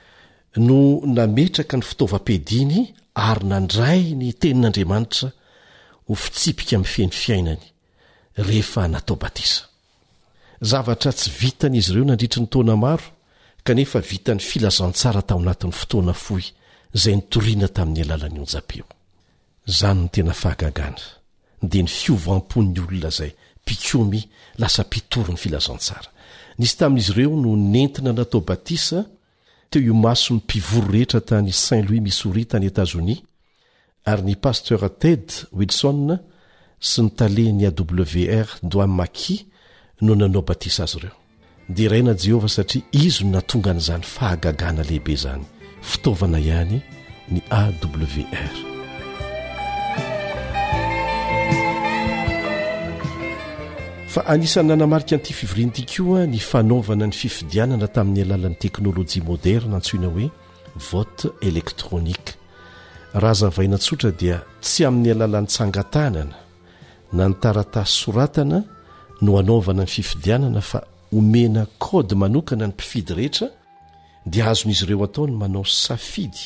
no nametraka ny fitaovam-piadiany ary nandray ny tenin'Andriamanitra ho fitsipika amin'ny feny fiainany rehefa natao batisa. Zavatra tsy vitan'izy ireo nandritry ny taona maro kanefa vitany filazantsara tao anatin'ny fotoana fohy izay nitoriana tamin'ny alalan'ny onjam-peo. Zany ny tena fahagagana dia ny fiovam-pon'ny olona izay mpikomy lasa mpitoro ny filazantsara. Nisy tamin'izy ireo no nentina natao batisa teo iomaso ny mpivoro rehetra tany Saint Louis Missouri tany Etazonia, ary ny pasteur Ted Wilson sy ny talen'ny A W R Doan Maki no nanao batisa azy ireo. Dia raina Jehova satria izy no natonga an'izany fahagagana lehibe izany, fitaovana ihany ny A W R. Fa anisan'ny nanamarika an'ity fivoriana ity koa ny fanaovana ny fifidianana tamin'ny alalan'ny teknôlôjia moderna antsoina hoe vote électronique. Raha zavaina tsotra dia tsy amin'ny alalan'ny tsangatanana na ny taratasy soratana no anaovana ny fifidianana, fa omena kody manokana ny mpifidy rehetra dia azon'izy ireo ataony manao safidy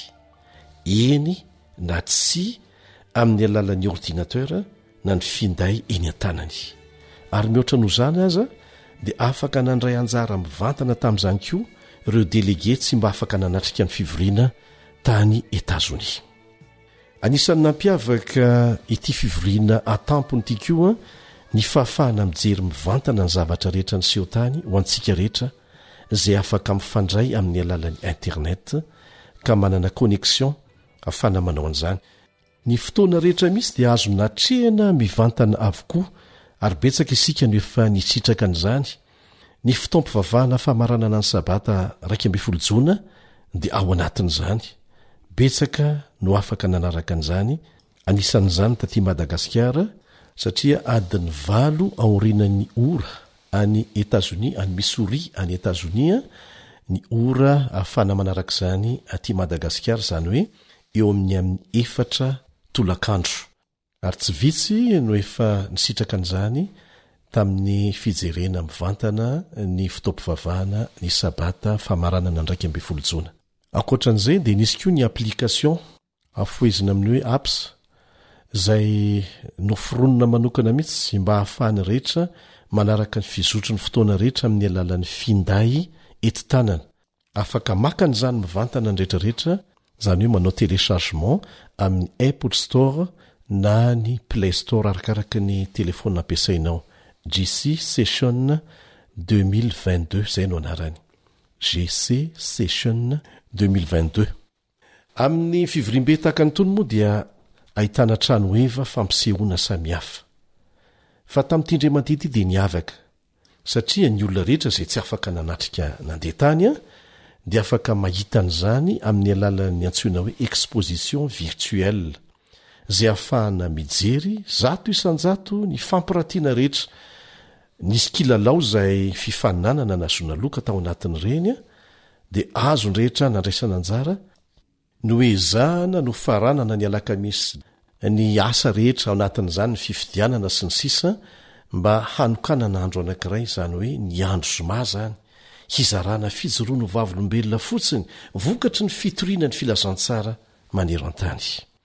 eny na tsy amin'ny alalan'ny ordinateur na ny finday eny an-tanany. Ary mihoatra noho izany aza dia afaka nandray anjara mivantana tamin'izany koa ireo délégué tsy mba afaka nanatrika ny fivoriana tany Etazonia. Anisan'ny nampiavaka ity fivoriana atampony ity koa ny fahafahana mijery mivantana ny zavatra rehetra ny seho tany ho antsika rehetra izay afaka mifandray amin'ny alalan'ny internet ka manana connexion ahafana manao an'izany. Ny fotoana rehetra misy dia azo natrehana mivantana avokoa, ary betsaka isika no efa nitsitraka an'izany. Ny fotoam-pivavahana famaranana ny sabata raika ambin'ny folo jona dia ao anatin'izany. Betsaka no afaka nanaraka an'izany, anisan'izany taty Madagasikara, satria adiny valo aorinan'ny ora any Etazonia, any Missouri any Etazonia, ny ora ahafana manaraka izany aty Madagasikara, izany hoe eo amin'ny amin'ny efatra tolakandro. Ary tsy vitsy no efa nisitraka an'izany tamin'ny fijerena mivantana ny fotoam-pivavahana ny sabata famaranana ndraiky ambin'ny folo jona. Ankoatran'izay dia nisy koa ny application afoezina amin'ny hoe apps izay noforonona manokana mihitsy mba hahafahany rehetra manaraka ny fizotry ny fotoana rehetra amin'ny alalan'ny finday enti-tanana. Afaka maka an'izany mivantana ny rehetrarehetra, izany hoe manao téléchargement amin'ny Apple Store na ny Play Store arakaraka ny telefona ampiasainao. G C Session deux mille vingt-deux zay no anarany. G C Session deux mille vingt-deux. Amin'ny fivorimbe tahaka ny tony moa dia ahitana trano eva fampisehoana samihafa. Fa tamin'ity Andriamanitra dia niavaka, satria ny olona rehetra izay tsy afaka nanatrika nandeha tany a dia afaka mahita an'izany amin'ny alalan'ny antsoina hoe exposition virtuelle, izay ahafahana mijery zato isan-jato ny fampiratiana rehetra. Nisy kilalao izay fifaninanana nazona loka tao anatin'ireny a dia azo ny rehetra nandraisana anjara no ezahana no faranana ny alakamisy ny asa rehetra ao anatin'izany ny fifidianana sy ny sisa mba hanokanana andro anankiray, izany hoe ny andro zoma zany hizarana fijoroano vavolombelona fotsiny vokatry ny fitoriana ny filazantsara manero an-tany.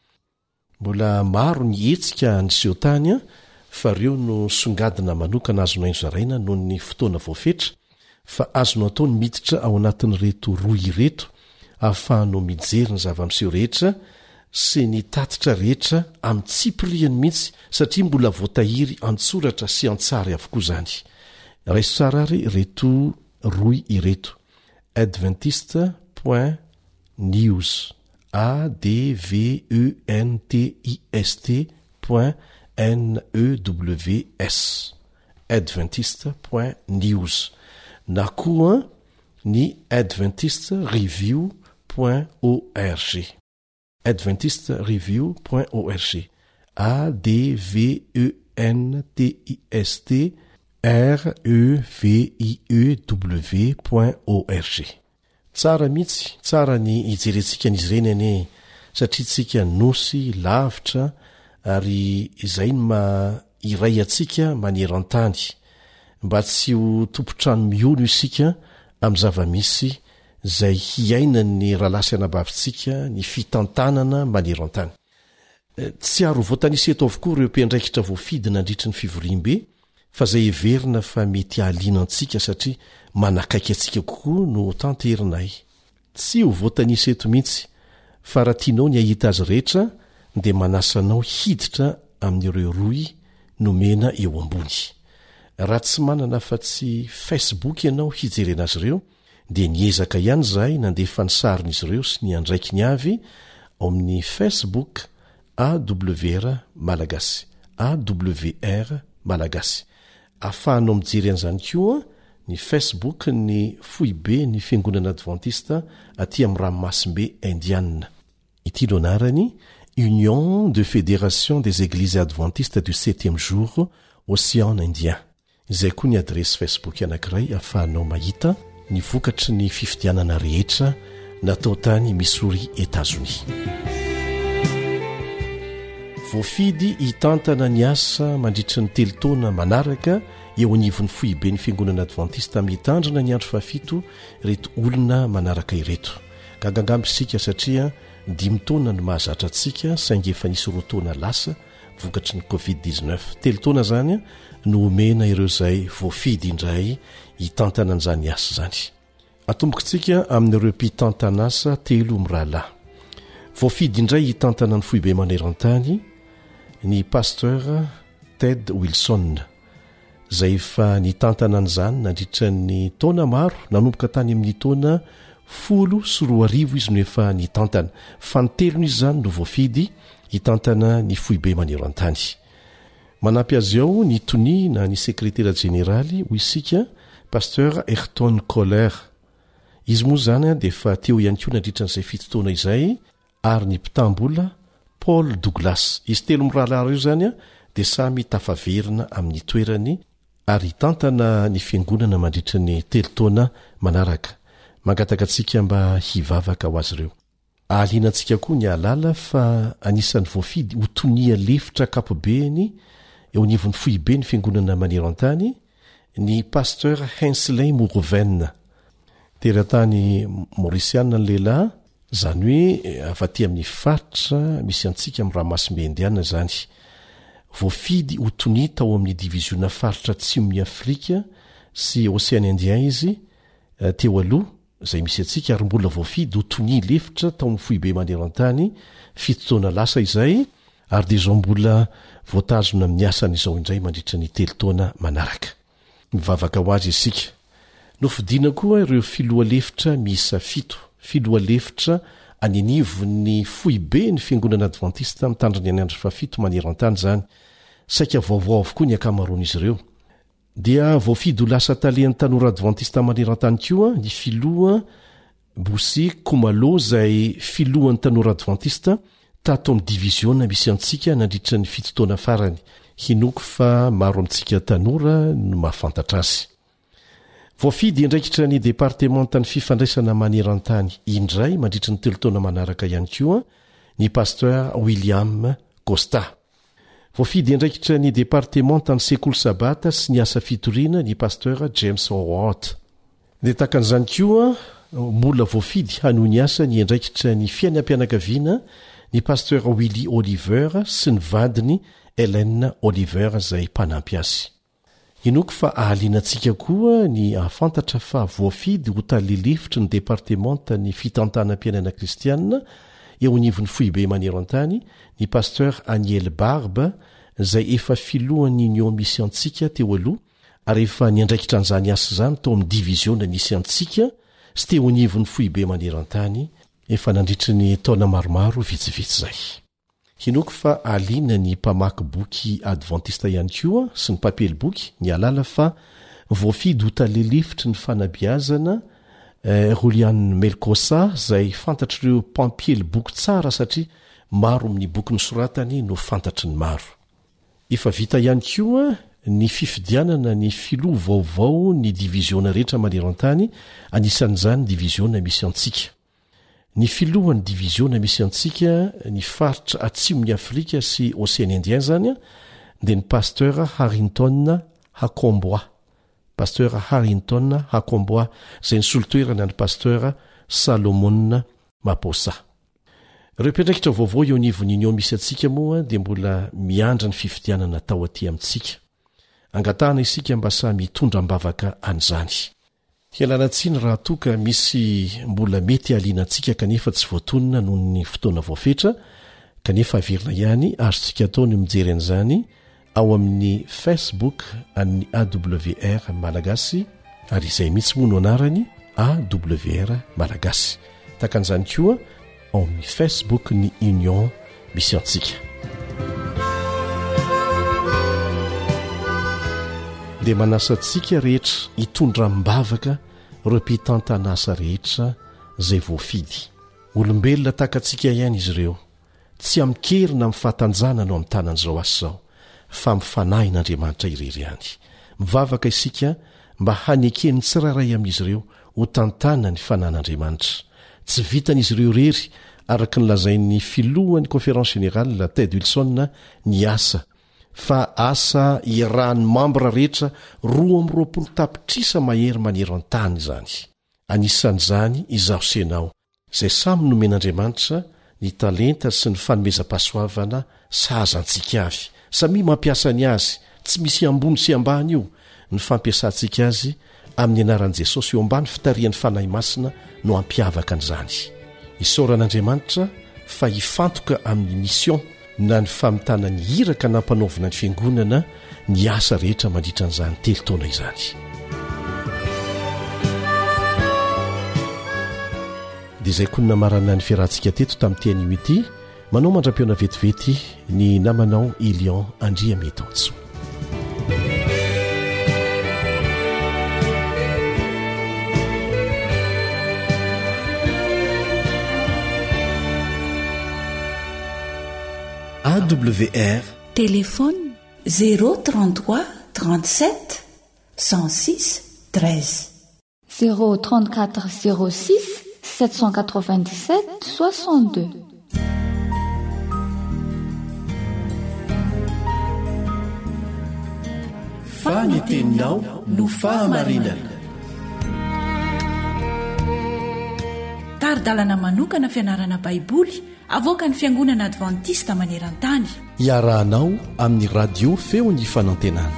Mbola maro ny hetsika nyseho tany a fa reo no songadina manokana azonao inzaraina noho ny fotoana voafetra, fa azonao atao ny miditra ao anatin'ireto roa ireto ahafahanao mijery ny zava-miseho rehetra sy ny tatitra rehetra amin'ny tsipiriany mihitsy, satria mbola voatahiry antsoratra sy antsary avokoa izany. Raiso tsara ary reto roa ireto: adventiste point news, a d v e n t i s t point n e w s, adventiste point news, na koa ny adventiste review point org, adventiste review point org, a d v e n t i s t r e v i e w point org. Tsara mihitsy, tsara ny ijerentsika n'izy ireny ane, satria tsika nosy lavitra ary izay ny ma iray atsika manero an-tany mba tsy ho tompotrano miolo isika amin'ny zava-misy izay hiainany rahalasy anabavitsika ny fitantanana manero an-tany. Tsy aro voatanisa eto avokoa ireo mpiandraikitra voafidy nandritry ny fivorimbe, fa izay heverina fa mety hahaliana antsika satria manakaiky antsika kokoa no tanterinay. Tsy ho voatanisa eto mihitsy, fa raha tianao ny ahita azy rehetra dia manasanao hiditra amin'ireo roy nomena eo ambony. Raha tsy manana fa tsy Facebook ianao hijerena azy ireo, dia niezaka ihany zahay nandefa ny sarin'izy ireo sy ny andraiky ny avy ao amin'ny Facebook A W R Malagasy, A W R Malagasy. Ahafahanao mijery an'izany koa ny Facebook ny Foibe ny Fiangonana Adventista aty amin'ny Ranomasimbe Indiana. Ity no anarany: Union de Fédération des Églises Adventistes du septième jour Océan Indien. Izay koa ny adresy Facebook anankiray ahafahanao mahita ny vokatry ny fifidianana rehetra natao tany Missouri, États-Unis. Voafidy hitantana ny asa mandritra ny telo taona manaraka eo anivon'ny Foibe ny Fiangonana Adventista mitandrina ny andro fafito reto olona manaraka ireto. Gagangamby isika satria dimy taona no mahazatra antsika saingy efa nisy roa taona lasa vokatry ny covid dix-neuf. Telo taona zany no omena ireo izay voafidy indray hitantana an'izany asa zany. Atombokantsika amin'ireo mpitantana asa telo mirahalahy. Voafidy indray hitantana ny Foibe maneran-tany ny pasteur Ted Wilson, izay efa nitantana an'izany nandritra ny taona maro, nanomboka tany amin'ny taona folo sy roa arivo izy no efa nitantana, fa ny telon'izy izany no voafidy hitantana ny Foibe maneran-tany. Manampy azy ao ny tonina ny sekretera jeneraly ho isika pasteur Ayrton Koller. Izy moa zany dia efa teo ihany koa nandritra n'izay fito taona izay, ary ny mpitambola Paul Douglas. Izy telo mirahalahy io zany dia samy tafaverina amin'ny toerany ary hitantana ny fiangonana mandritra ny telo taona manaraka. Mangataka antsika mba hivavaka ho azy ireo. Ahaliana antsika koa ny alala fa anisan'ny voafidy ho tonia lefitra kapobeny eo anivon'ny Foibe ny fiangonana maneran-tany ny pasteur Hensley Mourven. Teratany Mauriciana ny lehilahy, zany hoe afaty amin'ny faritra misy antsika amin'ny Ranomasimbe Indiana zany. Voafidy ho tonia tao amin'ny diviziona faritra Atsimo Afrika sy Océan Indien izy teo aloha izay misy antsika, ary mbola voafidy ho tonia lefitra tao amin'ny Foibe maneran-tany fito taona lasa izay, ary dia izao mbola voatazona amin'ny asan'izao indray mandritra ny telo taona manaraka. Mivavaka ho azy isika nofidina koa ireo filoalefitra miisa fito filoalefitra anynivony foibe ny fiangonana advantista mitandriny any andro fafito maneran-tany zany saika vaovao avokoa ny akamaroan'izy ireo dia voafidy ho lasa talehan'ny tanora advantista maneran-tany koa ny filoa Bosi Komalo zay filohan'ny tanora advantista tato amin'ny diviziona misy antsika nandritra ny fitotoana farany hinoko fa maro amintsika tanora no mahafantatra azy voafidy indraikitra ny departementany fifandraisana maneran-tany indray mandritra ny telotaona manaraka ihany koa ny pasteur William Costa voafidy indraikitra ny departementany sekoly sabata sy ny asa fitoriana ny pasteur James Howard dia takan'izany koa mbola voafidy hanohy ny asa ny indraikitra ny fiainam-pianakaviana ny pasteur Willy Oliver sy ny vadiny Hélène Oliver zay mpanampy azy inoko fa ahalianantsika koa ny ahafantatra fa voafidy ho talelefitra ny departementa ny fitantanam-piainana kristianina eo anivon'ny foibe maneran-tany ny pasteur Aniel Barbe zay efa filohan'ny union misy antsika teo aloha ary efa niandraikitra an'izany asa zany tao amin'ny diviziona nisy antsika sy teo anivon'ny foibe maneran-tany efa nandritry ny taona maromaro vitsivitsy zay hinoko fa alina ny mpamaky boky advantista ihany koa sy ny papely boky ny alala fa voafidy ho talelefitry ny fanabiazana eh, Julian Melkosa zay fantatr'ireo mpampiely boky tsara satria maro amin'ny boky nosoratany no fantatry ny maro efa vita ihany koa ny fifidianana ny filoha vaovao ny diviziona rehetra maneran-tany anisan'izany diviziona misy antsika ny filohan'ny diviziona misy antsika ny faritra atsimon'ny Afrika sy Océan Indien zany dia ny pasteur Harrington Hakomboa pasteur Harrington Hakomboa zay ny solotoerana ny pasteur Salomon Maposa ireo mpiandraikitra vaovao eo anivon'ny union misy antsika moa dia mbola miandra ny fifidianana tao aty amintsika angatahana isika mba samy mitondra-mbavaka an'izany hialanatsiny raha toka misy mbola mety alianantsika kanefa tsy voatonina noho ny fotoana voafetra kanefa averina ihany azontsika atao ny mijery an'izany ao amin'ny Facebook an'ny A W R Malagasy ary izay mihitsy moa no anarany A W R Malagasy takan'izany koa ao amin'ny Facebook ny Union misy antsika dia manasantsika rehetra hitondra-mbavaka ireo mpitantanasa rehetra zay voafidy olombelona takantsika ihany izy ireo tsy amikerina amin'ny fahatanjana no amin'ny tanan'izao asa zao fa mifanahyn'Andriamanitra irery ihany mivavaka isika mba hanekeny tsiraray amin'izy ireo ho tantana ny fanan'Andriamanitra tsy vitan'izy ireo rery araka ny lazain'ny filohan'ny conférence générale Ted Wilson ny asa fa asa irahany mambra rehetra roa amby roapolo tapitrisa mahery maneran-tany zany anisan'izany izaho senao izay samy nomen'Andriamanitra ny talenta sy ny fanomezam-pahasoavana sahazantsika avy samy mampiasa ny azy tsy misy ambony sy ambany io ny fampiasantsika azy amin'ny anaran'i Jesosy eo ambany fitarian'ny fanahy masina no ampiavaka an'izany isaoran'Andriamanitra fa hifantoka amin'ny mission na ny famitana ny hiraka nampanaovina ny fiangonana ny asa rehetra mandritra an'izany telo taona izany dia izay koa ny namarana ny fiarahantsika teto tamin'ny tean'io ity manao mandram-peona vetivety ny namanao Elion Andria Metanso A W R téléphone zéro trente-trois trente-sept cent six treize zéro trente-quatre zéro six sept cent quatre-vingt-dix-sept soixante-deux Faneteninao no fahamarinana taridalana manokana fianarana baiboly avoaka ny fiangonana advantista maneran-tany iarahanao amin'ny radio feo ny fanantenana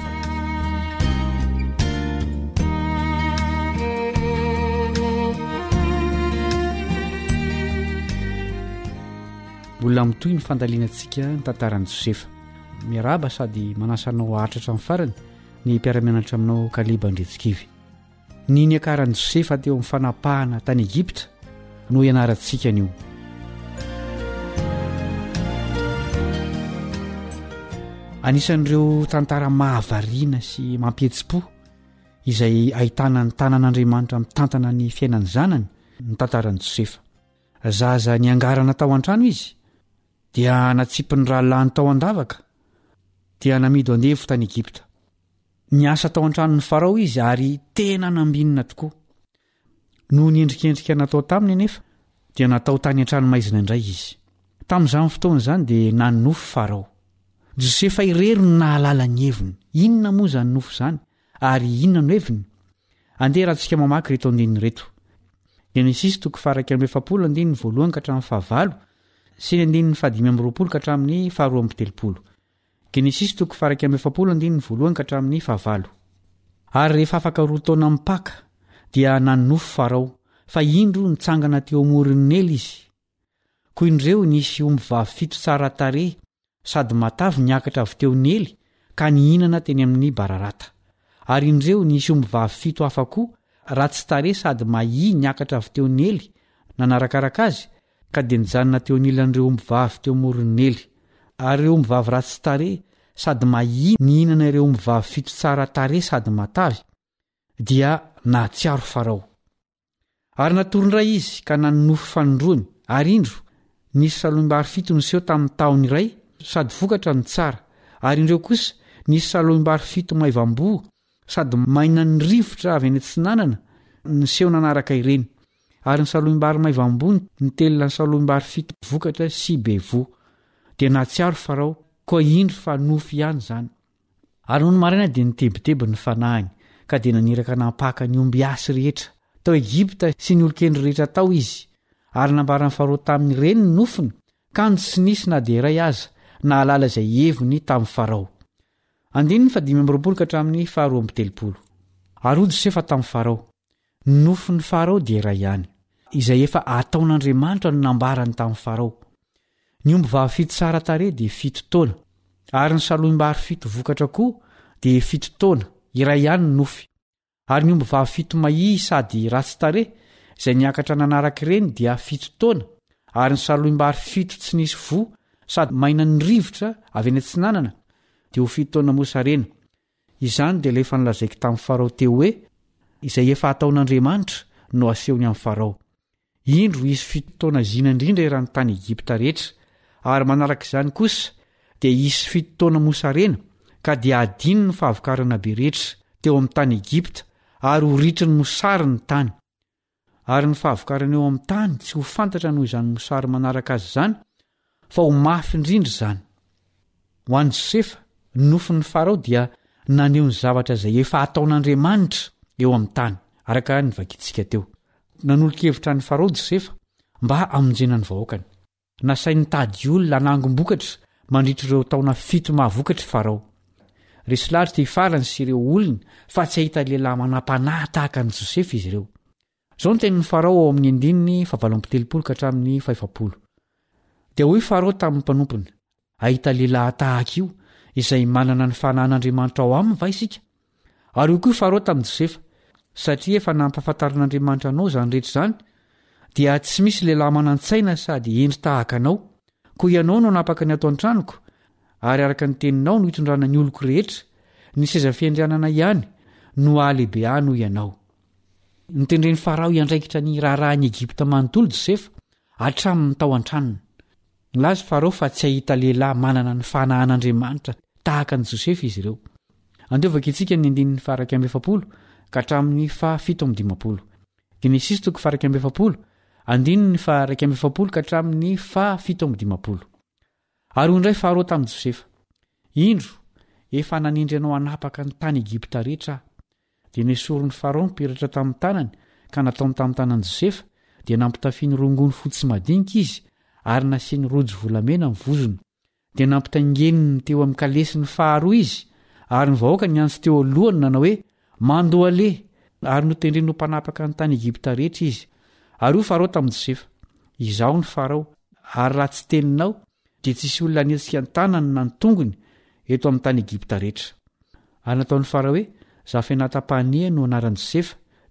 mbola mitoy ny fandalianantsika ny tantaran'i Josefa miaraba sady manasanao ahatratra amin'ny farany ny mpiara-mianatra aminao Kaliba Andretsikivy niny akaran'i Josefa teo amin'ny fanapahana tany Egipta no ianarantsika anio. Anisan'ireo tantara mahavariana sy mampihetsi-po izay ahitana ny tanan'Andriamanitra mitantana ny fiainan'ny zanany ny tantaran'i Josefa. Zaza niangarana tao an-trano izy dia natsipy ny rahalany tao an-davaka dia namido andevo tany Egipta. Niasa tao an-tranon'ny Farao izy ary tena nambinina tokoa. No niendrikendrika natao taminy anefa dia natao tany an-trano maizina indray izy. Tamin'izany fotoana izany dia nanofo Farao. Josefa irery no nahalala ny heviny. Inona moa izany nofo izany ary inona no heviny? Andeha rahantsika mamaky reto andininy reto. Genesis toko faharay amby efapolo andininy voalohany ka hatramin'ny fahavalo sy ny andininy fahadimy amby roapolo ka hatramin'ny faharoa amby telopolo. Genesis toko faharay amby efapolo andininy voalohany ka hatramin'ny fahavalo. Ary rehefa afaka roa taona mipaka dia nanofo Farao fa indro nitsangana teo amoron'ny Nily izy. Koa indreo nisy omby vavy fito tsara tarehy sady matavy niakatra avy teo Nily ka nihinana teny amin'ny bararata. Ary indreo nisy omby vavy fito hafa koa ratsy tarehy sady mahi niakatra avy teo Nily nanarakaraka azy ka dia nijanona teo anilan'ireo omby vavy teo amoron'ny Nily. Ary ireo omby vavy ratsy tarehy sady mahi nihinana ireo omby vavy fito tsara tarehy sady matavy dia nahatsiaro Farao. Ary natorindray izy ka nanofo fanondroany. Ary indro nisy saloim-bary fito niseho tamin'ny taony iray sady vokatra ny tsara. Ary indreo kosa nisy saloim-bary fito maivamboa sady maina ny rivotra avy eny antsinanana niseho nanaraka ireny. Ary ny saloim-bary maivamboa ny telona ny saloim-bary fito vokatra sy bevoa. Dia nahatsiaro Farao koa indro fa nofo ihany izany. Ary noho ny maraina dia nitebiteby ny fanahiny ka dia naniraka nampaka ny omby asy rehetra tao Egipta sy ny olon-kendry rehetra tao izy. Ary nambarany Farao tamin'ireny ny nofony kanjo sy nisy na dia iray aza na halala izay heviny tamin'ny Farao. Andininy fadimy amby roapolo ka hatramin'ny faharoa amby telopolo. Ary hoy Josefa tamin'ny Farao, nofon'ny Farao dia iray ihany izay efa ataon'Andriamanitra no nambarany tamin'ny Farao. Ny omby vavy fito tsara tarehy dia fito taona, ary ny saloim-bary fito vokatra koa dia fito taona, iray ihany ny nofy. Ary ny omby vavy fito mahi sady ratsy tarehy izay niakatra nanaraka ireny dia fito taona, ary ny saloim-bary fito tsy nisy vo sady maina ny rivotra avy eny antsinanana dia ho fito taona mosarena. Izany dia ilay efa nilazaiko tamin'ny Farao teo hoe izay efa ataon'Andriamanitra no asehony amin'ny Farao. Indro isy fito taona zina indrindra eran'ny tany Egipta rehetra. Ary manaraka izany kosa dia isy fito taona mosarena ka dia adino ny fahavokarana be rehetra teo amin'ny tany Egipta ary ho ritry ny mosary ny tany. Ary ny fahavokarana eo amin'ny tany tsy ho fantatra noho izany mosary manaraka azy izany fa ho mafy indrindra izany. Ho an'i Josefa, nofon'ny Farao dia naneho ny zavatra izay efa ataon'Andriamanitra eo amin'ny tany. Araka ny vakintsika teo. Nanolo-kevitra ny Farao Josefa mba hamonjena ny vahoakany. Nasainy tady olona anangom-bokatra mandritra ireo taona fito mahavokatra Farao. Resy lavitra hifarany sy ireo olona fa tsy ahita lehilahy manam-panahy tahaka ny Josefa izy ireo. Izao no tenin'ny Farao ao amin'ny andininy fahavalo amby telopolo ka hatramin'ny fahaefapolo. Dia hoy Farao tamin'ny mpanompony, ahita lehilahy tahaka io izay manana ny fanahin'Andriamanitra ao aminy va isika? Ary hoy koa Farao tamin'i Josefa, satria efa nampahafantaran'Andriamanitra anao izany rehetra izany, dia tsy misy lehilahy manan-tsaina sady endry tahaka anao. Koa ianao no napaka ny ato an-tranoko, ary araka ny teninao no hitondrana ny oloko rehetra, ny seza fiandrianana ihany no ahalehibe noho ianao. Nitendren'ny Farao iandraikitra ny raharahany Egipta manontolo Josefa hatramin'ny tao an-tranony. Nilaza Farao fa tsy ahita lehilahy manana ny fanahin'Andriamanitra tahaka ny Josefa izy ireo. Andeovaka itsika ny andininy faharay amby efapolo ka hatramin'ny fahafito amby dimapolo. Genesis toko faharay amby efapolo andininy faharay amby efapolo ka hatramin'ny fahafito amby dimapolo. Ary hoy indray Farao tamin'i Josefa, indro efa nanindry anao hanapaka ny tany Egipta rehetra. Dia nesoron'ny Farao nipiratra tamin'ny tanany ka nataony tamin'ny tanan'i Josefa dia nampitafiany rongony fotsy madinika izy ary nasiany rojo volamena amin'ny vozony. Dia nampitaingeniny teo amin'ny kalesiny faharoa izy ary ny vahoaka niantso teo alohany nanao hoe mandoa le ary notendreny ho mpanapaka ny tany Egipta rehetra izy. Ary hoy Farao tamin'i Josefa, izaho ny Farao ary raha tsy teninao dia tsisy olona nietsika ny tanany na ny tongony eto amin'ny tany Egipta rehetra. Ary nataon'ny Farao hoe Zafenata-Pania no anaran'i Josefa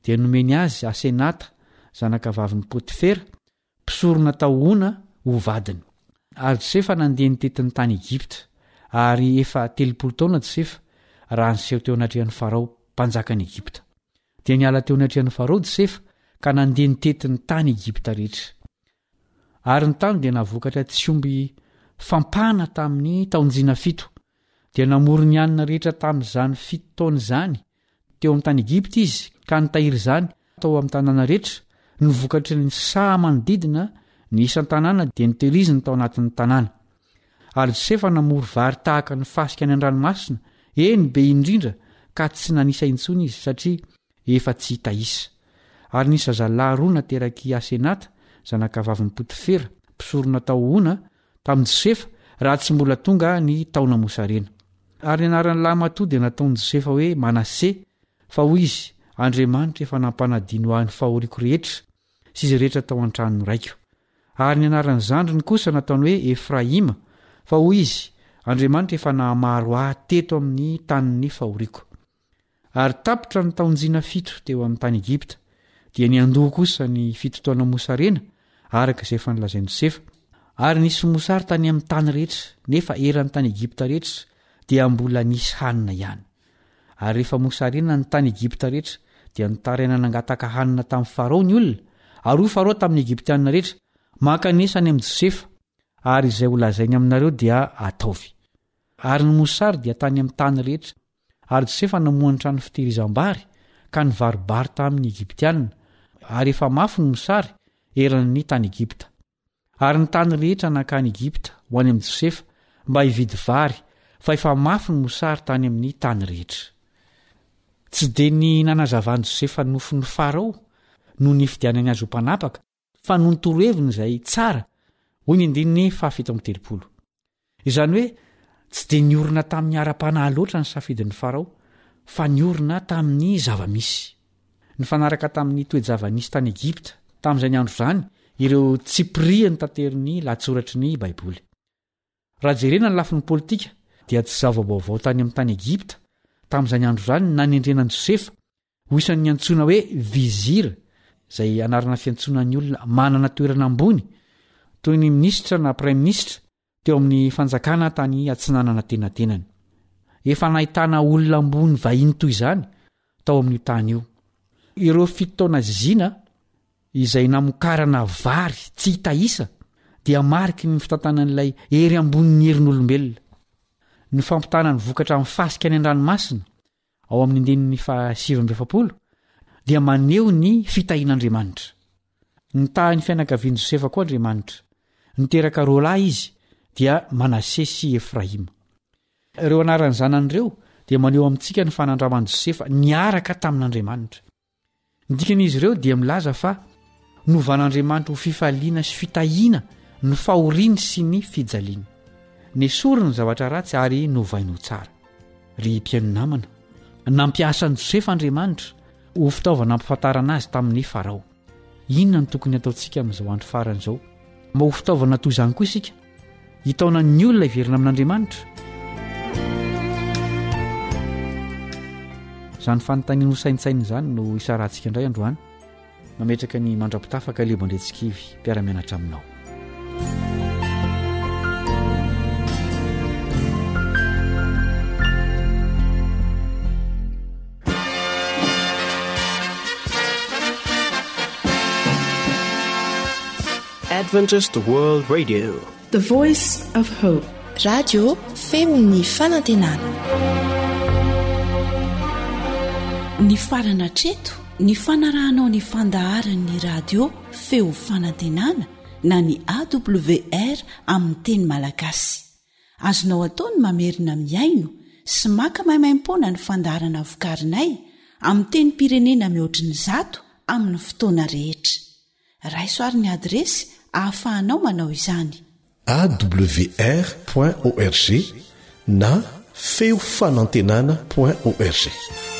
dia nomeny azy Asenata zanakavavin'ny Potifera mpisorona tahoana ho vadiny. Ary Josefa nandeha nitetiny tany Egipta ary efa telopolo taona Josefa raha niseho teo anatrehan'ny Farao mpanjakan'i Egipta. Dia niala teo anatrehan'ny Farao Josefa ka nandeha nitetiny tany Egipta rehetra. Ary ny tany dia navokatra tsy omby fampana tamin'ny taonjina fito. Dia namory ny anina rehetra tamin'izany fito taona izany teo amin'ny tany Egipta izy ka nitahiry izany tao amin'ny tanàna rehetra. Ny vokatry ny saha manodidina ny isan'ny tanàna dia nitehiriziny tao anatin'ny tanàna. Ary Josefa namory vary tahaka ny fasika any an-dranomasina, eny be indrindra ka tsy nanisa intsony izy satria efa tsy hita isa. Ary nisy zazalahy roa nateraky Asenata zanakavavin'ny Potifera mpisorona tahoana tamin'i Josefa raha tsy mbola tonga ny taona mosarena. Ary ny anaran'ny lahy matoa dia nataon'i Josefa hoe Manase, fa hoy izy Andriamanitra efa nampanadino ahy ny fahoriako rehetra sy izy rehetra tao an-tranony raiko. Ary ny anaran'ny zandriny kosa nataony hoe Efraima, fa hoy izy Andriamanitra efa nahamaro ahy teto amin'ny tanin'ny fahoriako. Ary tapitra ny taonjina fito teo amin'ny tany Egipta dia niandoha kosa ny fito taona mosarena araka izay efa nilazain'i Josefa. Ary nisy mosary tany amin'ny tany rehetra, nefa eran'ny tany Egipta rehetra dia mbola nisy hanina ihany. Ary rehefa mosarena ny tany Egipta rehetra dia nitaraina nangataka hanina tamin'ny Farao ny olona, ary hoy Farao tamin'ny Egiptianina rehetra, maka-nesa any amin'i Josefa, ary izay ho lazainy aminareo dia ataovy. Ary ny mosary dia tany amin'ny tany rehetra, ary Josefa namohany trano fitehirizam-bary ka nivaribary tamin'ny Egiptianina, ary efa mafy ny mosary eran'ny tany Egipta. Ary ny tany rehetra nankany Egipta ho any amin'i Josefa mba hividy vary, fa efa mafy ny mosary tany amin'ny tany rehetra. Tsy dia ny nanazavany Josefa nofon'ny Farao no nifidianany azy ho mpanapaka, fa no ny toroheviny izay tsara, hoy ny andininy fahafito amby telopolo. Izany hoe tsy dia niorina tamin'ny ara-panahy loatra ny safidin'ny Farao, fa niorina tamin'ny zavamisy. Ny fanaraka tamin'ny toe-javanisy tany Egipta tamin'izay ny andro izany ireo tsipria ny tanteriny latsoratry ny Baiboly. Raha jerena ny lafin'ny politika dia tsy zava-baovao tany amin'ny tany Egipta tamin'izay ny andro izany na ny endrenan'i Josefa ho isan'ny antsoina hoe vizira, izay anarana fiantsonan'ny olona manana toerana ambony toy ny minisitra na prime ministra teo amin'ny fanjakana tany atsinanana tenatenany. Efa nahitana olona ambony vahiny toy izany tao amin'io tany io. Ireo fito taona zina izay namokarana vary tsy hita isa dia mariky ny fitantanan'ilay ery ambonin'ny herin'olombelona. Ny fampitana ny vokatra amin'ny fasika any an-dranomasina ao amin'ny andinin'ny fahasivy amby efapolo dia maneho ny fitahian'Andriamanitra. Nitahany fianakavian'i Josefa koa Andriamanitra. Niteraka roa lahy izy dia Manase sy Efraima. Ireo anaran'ny zanan'ireo dia maneho amintsika ny fanandraman'i Josefa niaraka tamin'Andriamanitra. Ny dikan'izy ireo dia milaza fa novan'Andriamanitra ho fifaliana sy fitahiana ny fahoriany sy ny fijaliana. Nesoriny zavatra ratsy ary novaino tsara. Ry mpiaino namana, nampiasan'i Josefa Andriamanitra ho fitaovana ampifantarana azy tamin'ny Farao. Inona ny tokony ataontsika amin'izao andro farany izao? Mba ho fitaovana toy izany koa isika, hitaona ny olona hiverina amin'Andriamanitra. Izany fanontaniana ho saintsaina izany no isarantsika indray androany. Mametraka ny mandrapitafaka Lebo Andretsikivy, mpiara-mianatra aminao. Adventist World Radio, the voice of hope. Radio Femini Fanantenana. Ny farana treto, ny fanarahanao ny fandaharan'ny radio Feo Fanantenana na ny A W R amin'ny teny malagasy. Azonao ataony mamerina miaino sy maka mahimaimpona ny fandaharana vokarinay amin'ny teny pirenena mihoatriny zato amin'ny fotoana rehetra. Raisoaryn'ny adresy ahafahanao manao izany: A W R point org na feo fanantenana point org.